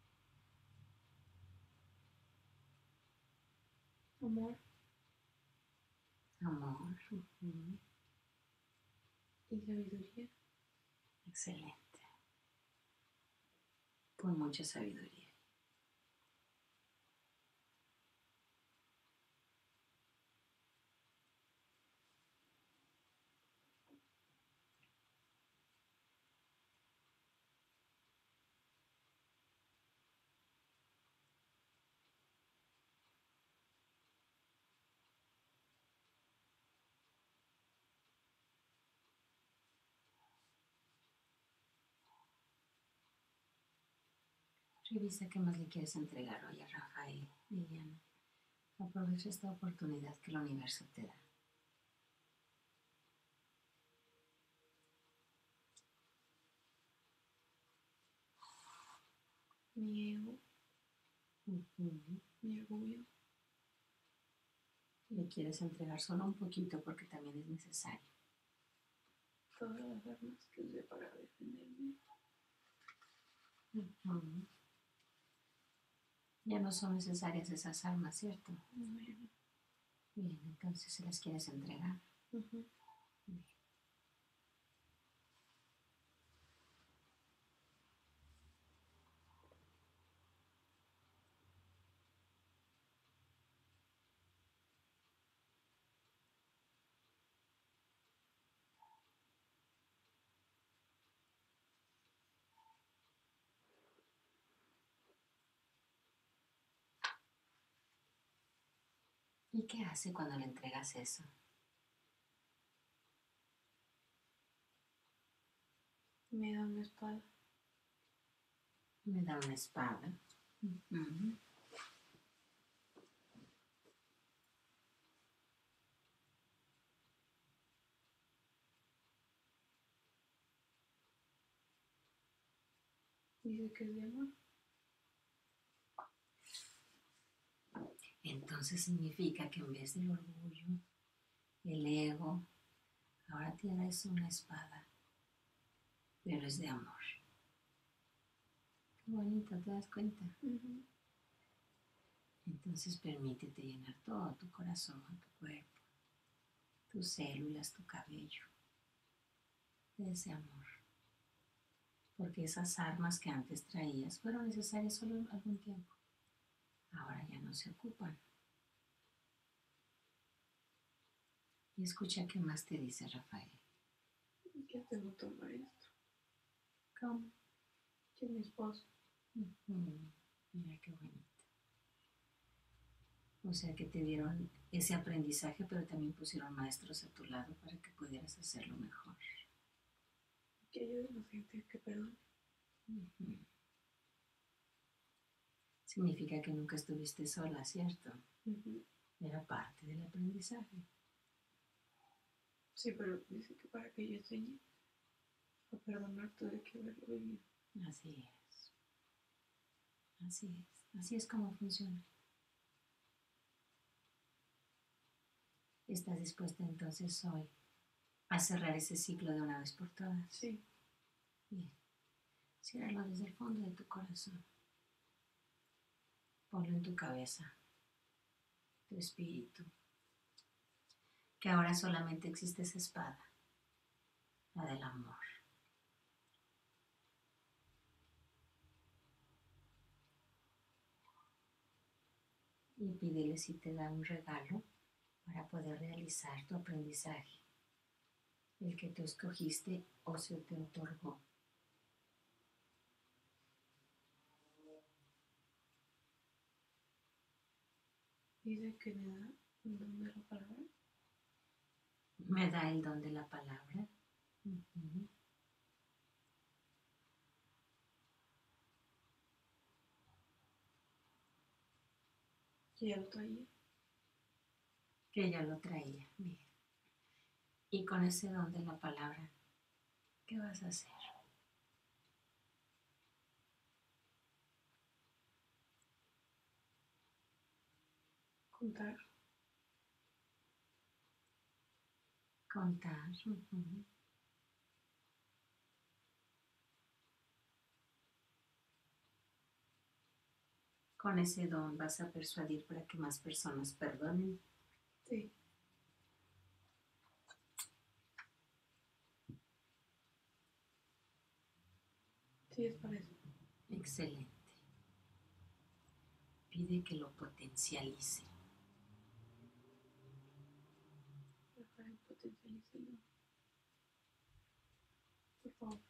Amor. Amor. Uh-huh. Y sabiduría. Excelente. Con mucha sabiduría. Revisa qué más le quieres entregar hoy a Rafael, Liliana. Aprovecha esta oportunidad que el universo te da. Mi ego. Uh-huh. Mi orgullo. Le quieres entregar solo un poquito porque también es necesario. Todas las armas que usé para defenderme. Uh-huh. Ya no son necesarias esas armas, ¿cierto? No, ya no. Bien, entonces se las quieres entregar. Uh-huh. Bien. ¿Y qué hace cuando le entregas eso? Me da una espada. Me da una espada. Uh-huh. Dice que es de amor. Entonces significa que en vez del orgullo, el ego, ahora tienes una espada, pero es de amor. Qué bonito, ¿te das cuenta? Uh-huh. Entonces permítete llenar todo tu corazón, tu cuerpo, tus células, tu cabello, de ese amor. Porque esas armas que antes traías fueron necesarias solo algún tiempo. Ahora ya no se ocupan. Y escucha qué más te dice Rafael. ¿Qué tengo otro maestro? ¿Cómo? Que es mi esposo. Uh-huh. Mira qué bonito. O sea que te dieron ese aprendizaje, pero también pusieron maestros a tu lado para que pudieras hacerlo mejor. Que ayude a la gente que perdone. Uh-huh. Significa que nunca estuviste sola, ¿cierto? Uh-huh. Era parte del aprendizaje. Sí, pero dice que para que yo enseñe a perdonar tuve que haberlo vivido. Así es. Así es. Así es como funciona. ¿Estás dispuesta entonces hoy a cerrar ese ciclo de una vez por todas? Sí. Bien. Ciérralo desde el fondo de tu corazón. Ponlo en tu cabeza, tu espíritu. Que ahora solamente existe esa espada, la del amor. Y pídele si te da un regalo para poder realizar tu aprendizaje, el que tú escogiste o se te otorgó. Dice que me da el don de la palabra. Me da el don de la palabra. Uh-huh. Que ya lo traía. Que ella lo traía. Bien. Y con ese don de la palabra, ¿qué vas a hacer? Contar. Contar. Uh-huh. Con ese don vas a persuadir para que más personas perdonen. Sí. Sí, es para eso. Excelente. Pide que lo potencialice. Rafael, potencialícelo. Por favor.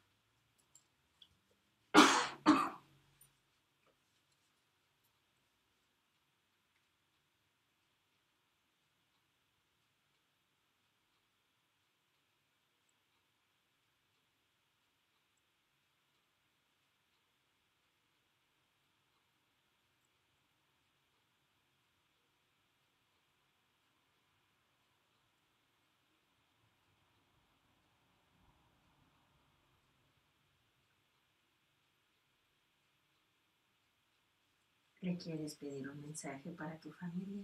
¿Le quieres pedir un mensaje para tu familia?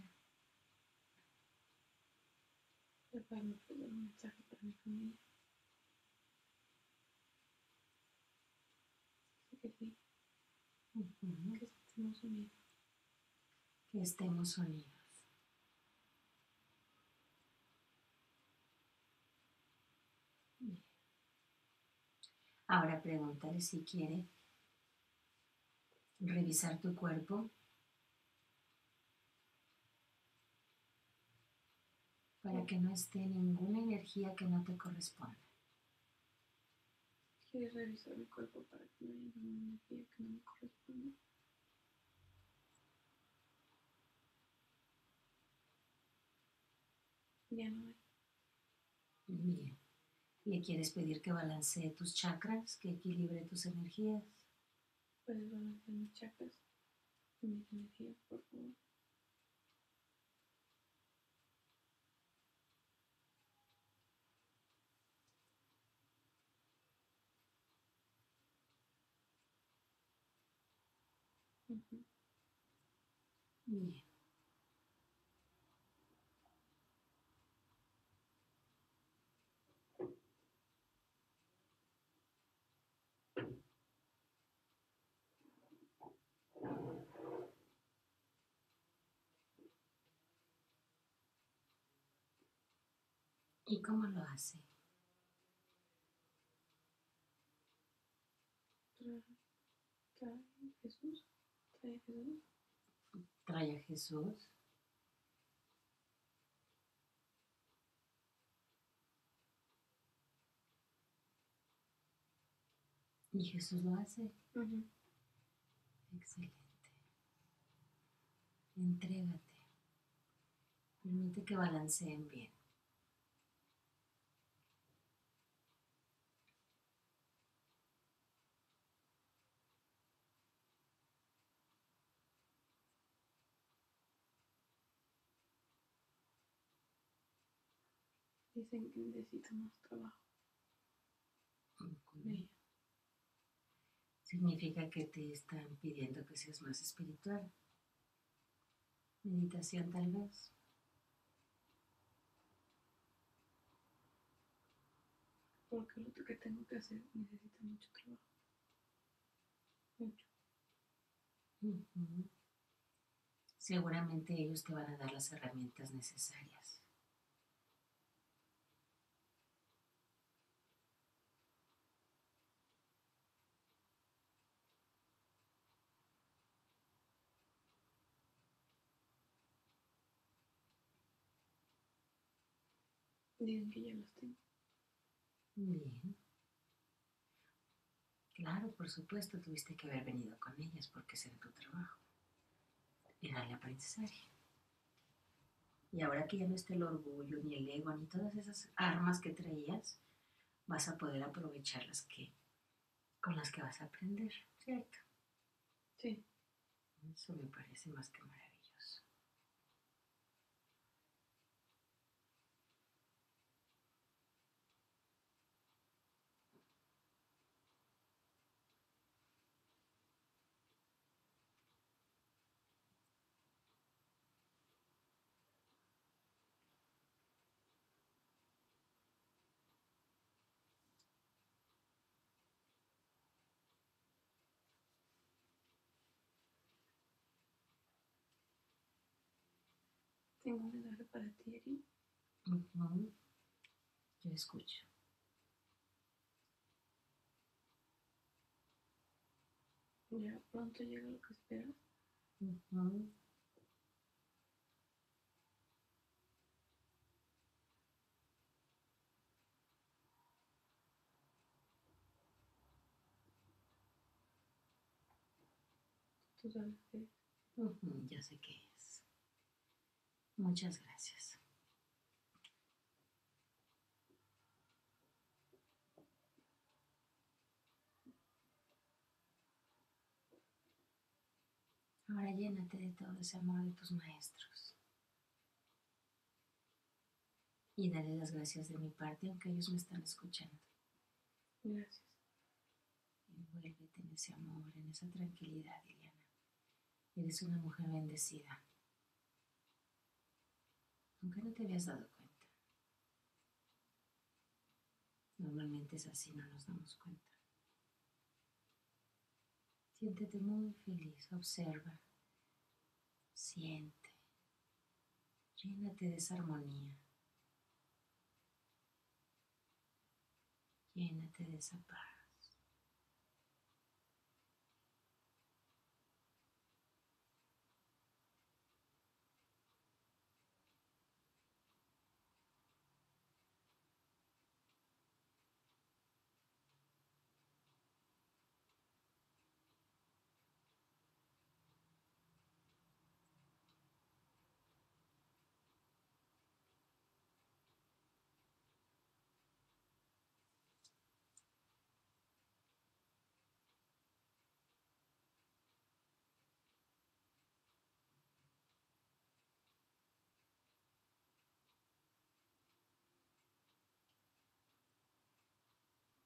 Rafael, ¿me puede dar un mensaje para mi familia? Dice que sí. Uh-huh. Que estemos unidos. Que estemos unidos. Bien. Ahora pregúntale si quiere revisar tu cuerpo para que no esté ninguna energía que no te corresponda. ¿Quieres revisar mi cuerpo para que no haya ninguna energía que no me corresponda? ya no hay. Bien. ¿Le quieres pedir que balancee tus chakras, que equilibre tus energías? Puedes balancear mis chakras y mis energías, por favor. Ujú. Bien. ¿Y cómo lo hace? Trae, trae Jesús, trae Jesús. Trae a Jesús. ¿Y Jesús lo hace? Ujú. Excelente. Entrégate. Permite que balanceen bien. Dicen que necesito más trabajo con ella. Significa que te están pidiendo que seas más espiritual. Meditación tal vez. Porque lo que tengo que hacer necesita mucho trabajo. Mucho. Uh-huh. Seguramente ellos te van a dar las herramientas necesarias. Dicen que ya las tengo. Bien. Claro, por supuesto, tuviste que haber venido con ellas porque ese era tu trabajo. Era el aprendizaje. Y ahora que ya no está el orgullo, ni el ego, ni todas esas armas que traías, vas a poder aprovechar las que, con las que vas a aprender, ¿cierto? Sí. Eso me parece más que maravilloso. Tengo un mensaje para ti, Eri. Uh-huh. Yo escucho. Ya pronto llega lo que esperas. Uh-huh. Tú sabes que Uh-huh. Ya sé qué es. Muchas gracias. Ahora llénate de todo ese amor de tus maestros. Y dale las gracias de mi parte, aunque ellos me están escuchando. gracias. Envuélvete en ese amor, en esa tranquilidad, Liliana. Eres una mujer bendecida. Aunque no te habías dado cuenta. Normalmente es así, no nos damos cuenta. Siéntete muy feliz, observa, siente, llénate de esa armonía, llénate de esa paz.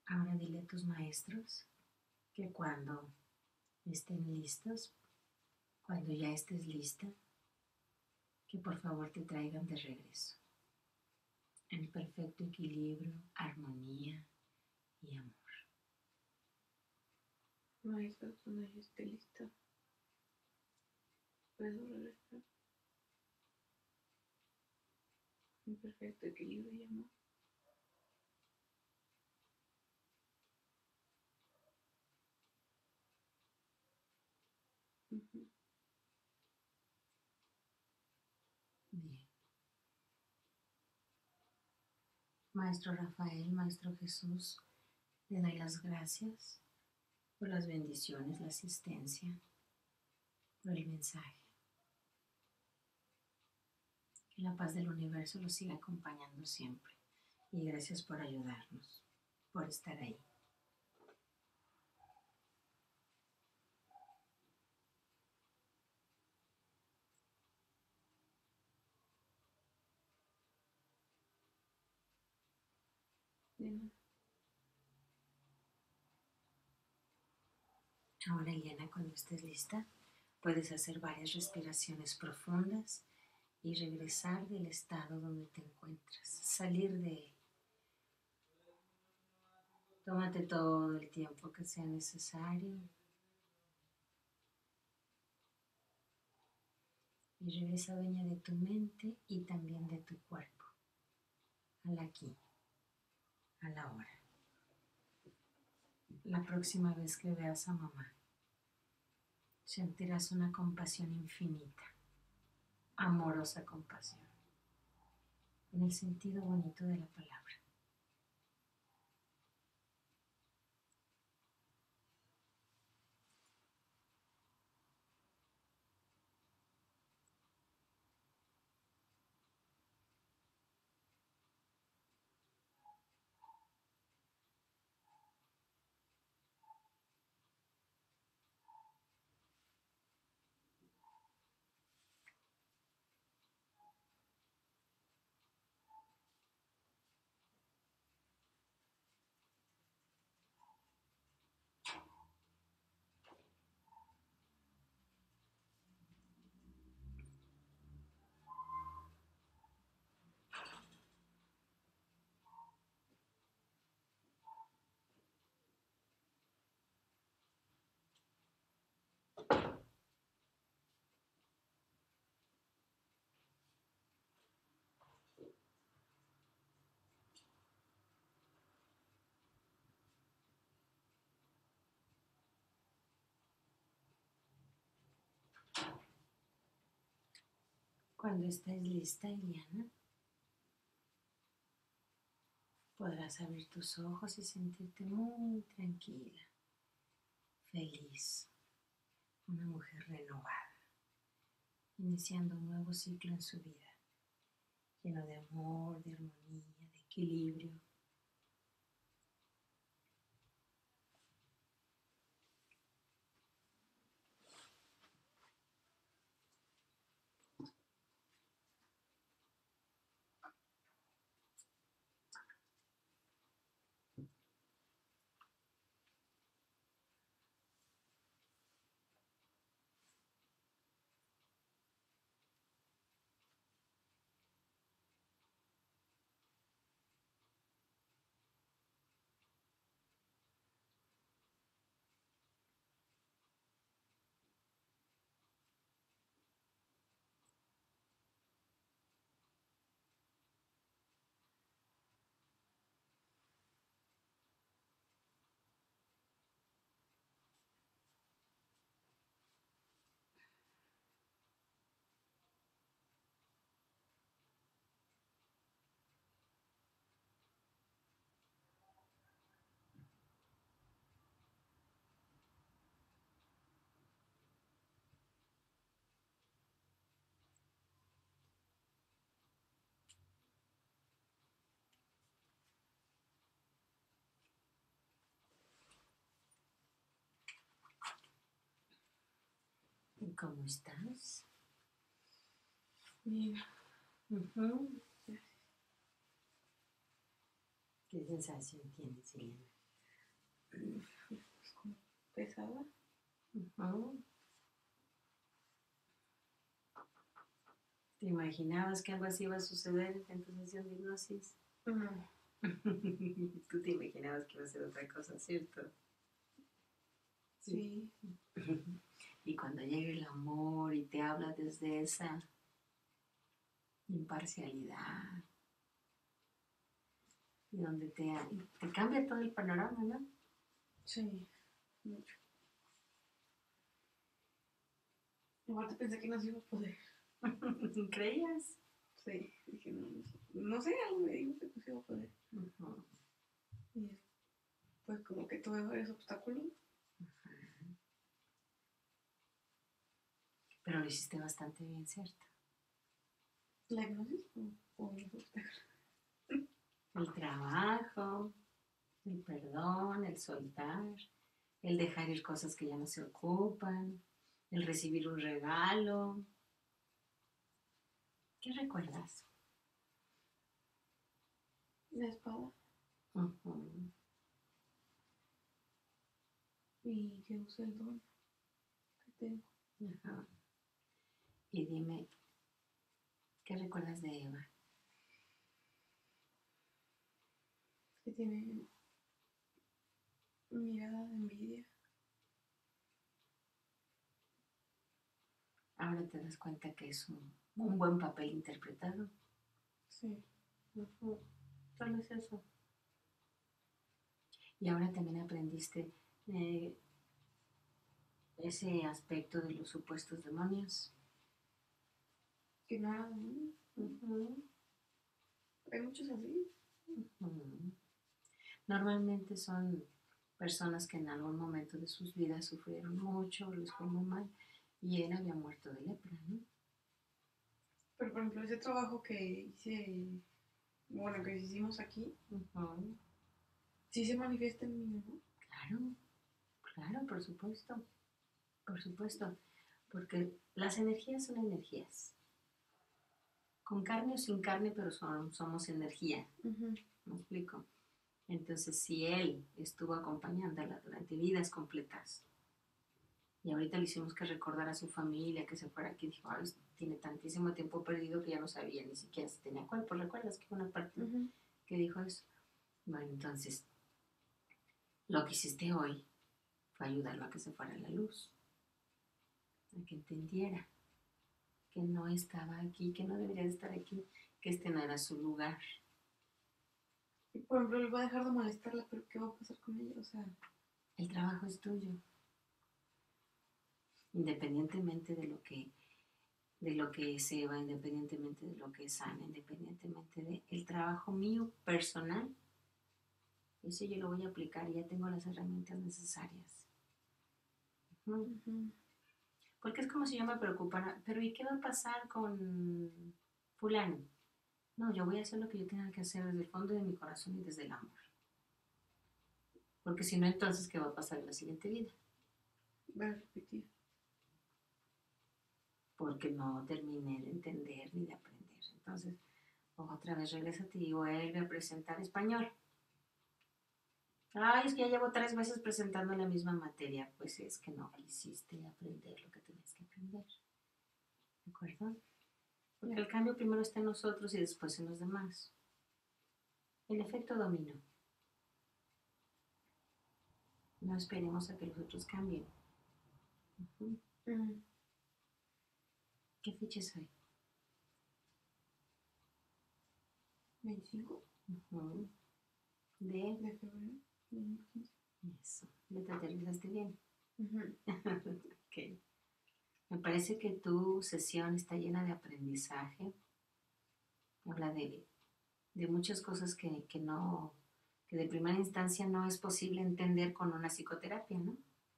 Ahora dile a tus maestros que cuando estén listos, cuando ya estés lista, que por favor te traigan de regreso en perfecto equilibrio, armonía y amor. Maestro, cuando yo esté lista, puedo regresar en perfecto equilibrio y amor. Uh-huh. Bien. Maestro Rafael, Maestro Jesús, le doy las gracias por las bendiciones, la asistencia, por el mensaje. Que la paz del universo los siga acompañando siempre. Y gracias por ayudarnos, por estar ahí. Bien. Ahora, Eliana, cuando estés lista, puedes hacer varias respiraciones profundas y regresar del estado donde te encuentras, salir de él. Tómate todo el tiempo que sea necesario y regresa dueña de tu mente y también de tu cuerpo, al aquí, a la hora. La próxima vez que veas a mamá, sentirás una compasión infinita, amorosa compasión, en el sentido bonito de la palabra. Cuando estés lista, Eliana, podrás abrir tus ojos y sentirte muy tranquila, feliz, una mujer renovada, iniciando un nuevo ciclo en su vida, lleno de amor, de armonía, de equilibrio. ¿Y cómo estás? Bien. Uh-huh. ¿Qué sensación tienes, Eliana? pues, como pesada. Ujú. ¿Te imaginabas que algo así iba a suceder en tu sesión de hipnosis? No. Tú te imaginabas que iba a ser otra cosa, ¿cierto? Sí. Y cuando llega el amor y te habla desde esa imparcialidad, y donde te, te cambia todo el panorama, ¿no? Sí, mucho. Aparte pensé que no se iba a poder. ¿Creías? Sí, dije, no, no sé. No sé, algo me dijo que no se iba a poder. Uh-huh. Y pues como que tuve varios obstáculos. Pero lo hiciste bastante bien, ¿cierto? La hipnosis o, o los obstáculos. El trabajo, el perdón, el soltar, el dejar ir cosas que ya no se ocupan, el recibir un regalo. ¿Qué recuerdas? La espada. Uh-huh. Y que usé el don que tengo. Uh-huh. Y dime, ¿qué recuerdas de Eva? Que tiene mirada de envidia. Ahora te das cuenta que es un, un buen papel interpretado. Sí. Uh-huh. Solo es eso. Y ahora también aprendiste eh, ese aspecto de los supuestos demonios. Que no era demonio. Uh-huh. Hay muchos así. Uh-huh. Normalmente son personas que en algún momento de sus vidas sufrieron mucho, les fue muy mal, y él había muerto de lepra, ¿no? Pero por ejemplo, ese trabajo que hice, bueno, que hicimos aquí, Uh-huh. sí se manifiesta en mí, ¿no? Claro, claro, por supuesto, por supuesto, porque las energías son energías, con carne o sin carne, pero son, somos energía, Uh-huh. ¿me explico? Entonces, si él estuvo acompañándola durante vidas completas, y ahorita le hicimos que recordar a su familia, que se fuera aquí, dijo, ay, tiene tantísimo tiempo perdido que ya no sabía ni siquiera si tenía cuerpo. ¿Recuerdas que fue una parte Uh-huh. que dijo eso? Bueno, entonces, lo que hiciste hoy fue ayudarlo a que se fuera a la luz, a que entendiera que no estaba aquí, que no debería de estar aquí, que este no era su lugar. Y por ejemplo, él va a dejar de molestarla, pero ¿qué va a pasar con ella? O sea, El trabajo es tuyo, independientemente de lo que de lo que es Eva, independientemente de lo que es Ana, independientemente de el trabajo mío personal, eso yo lo voy a aplicar y ya tengo las herramientas necesarias. Uh-huh. uh-huh. Porque es como si yo me preocupara, pero ¿y qué va a pasar con fulano? No, yo voy a hacer lo que yo tenga que hacer desde el fondo de mi corazón y desde el amor. Porque si no, entonces, ¿qué va a pasar en la siguiente vida? Va a repetir. Porque no terminé de entender ni de aprender. Entonces, otra vez regrésate y vuelve a presentar español. Ay, es que ya llevo tres veces presentando la misma materia. Pues es que no quisiste aprender lo que tenías que aprender. ¿De acuerdo? Porque el cambio primero está en nosotros y después en los demás. El efecto dominó. No esperemos a que los otros cambien. Uh-huh. Uh-huh. ¿Qué fecha es hoy? veinticinco Uh-huh. De... de febrero de dos mil quince. Eso. ¿Me te aterrizaste bien? Uh-huh. Ok. Me parece que tu sesión está llena de aprendizaje. Habla de, de muchas cosas que, que no, que de primera instancia no es posible entender con una psicoterapia, ¿no?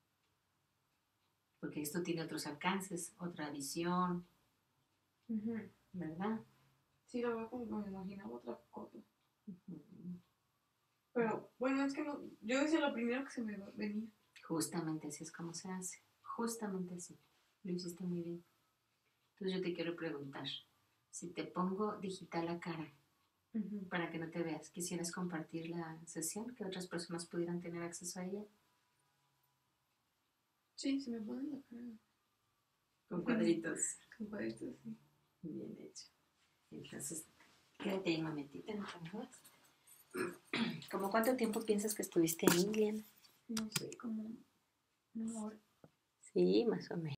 Porque esto tiene otros alcances, otra visión, Uh-huh. ¿verdad? Sí, lo veo como que me imaginaba otra cosa. Uh-huh. Pero bueno, es que no, yo decía lo primero que se me venía. Justamente así es como se hace. Justamente así. Lo hiciste muy bien. Entonces yo te quiero preguntar, si te pongo digital la cara, Uh-huh. Para que no te veas. ¿Quisieras compartir la sesión? ¿Que otras personas pudieran tener acceso a ella? Sí, se me pone la cara. Con cuadritos. Con cuadritos, sí. Bien hecho. Entonces, quédate ahí un momentito. ¿Cómo cuánto tiempo piensas que estuviste ahí, Liliana? No sé, como una hora. Sí, más o menos.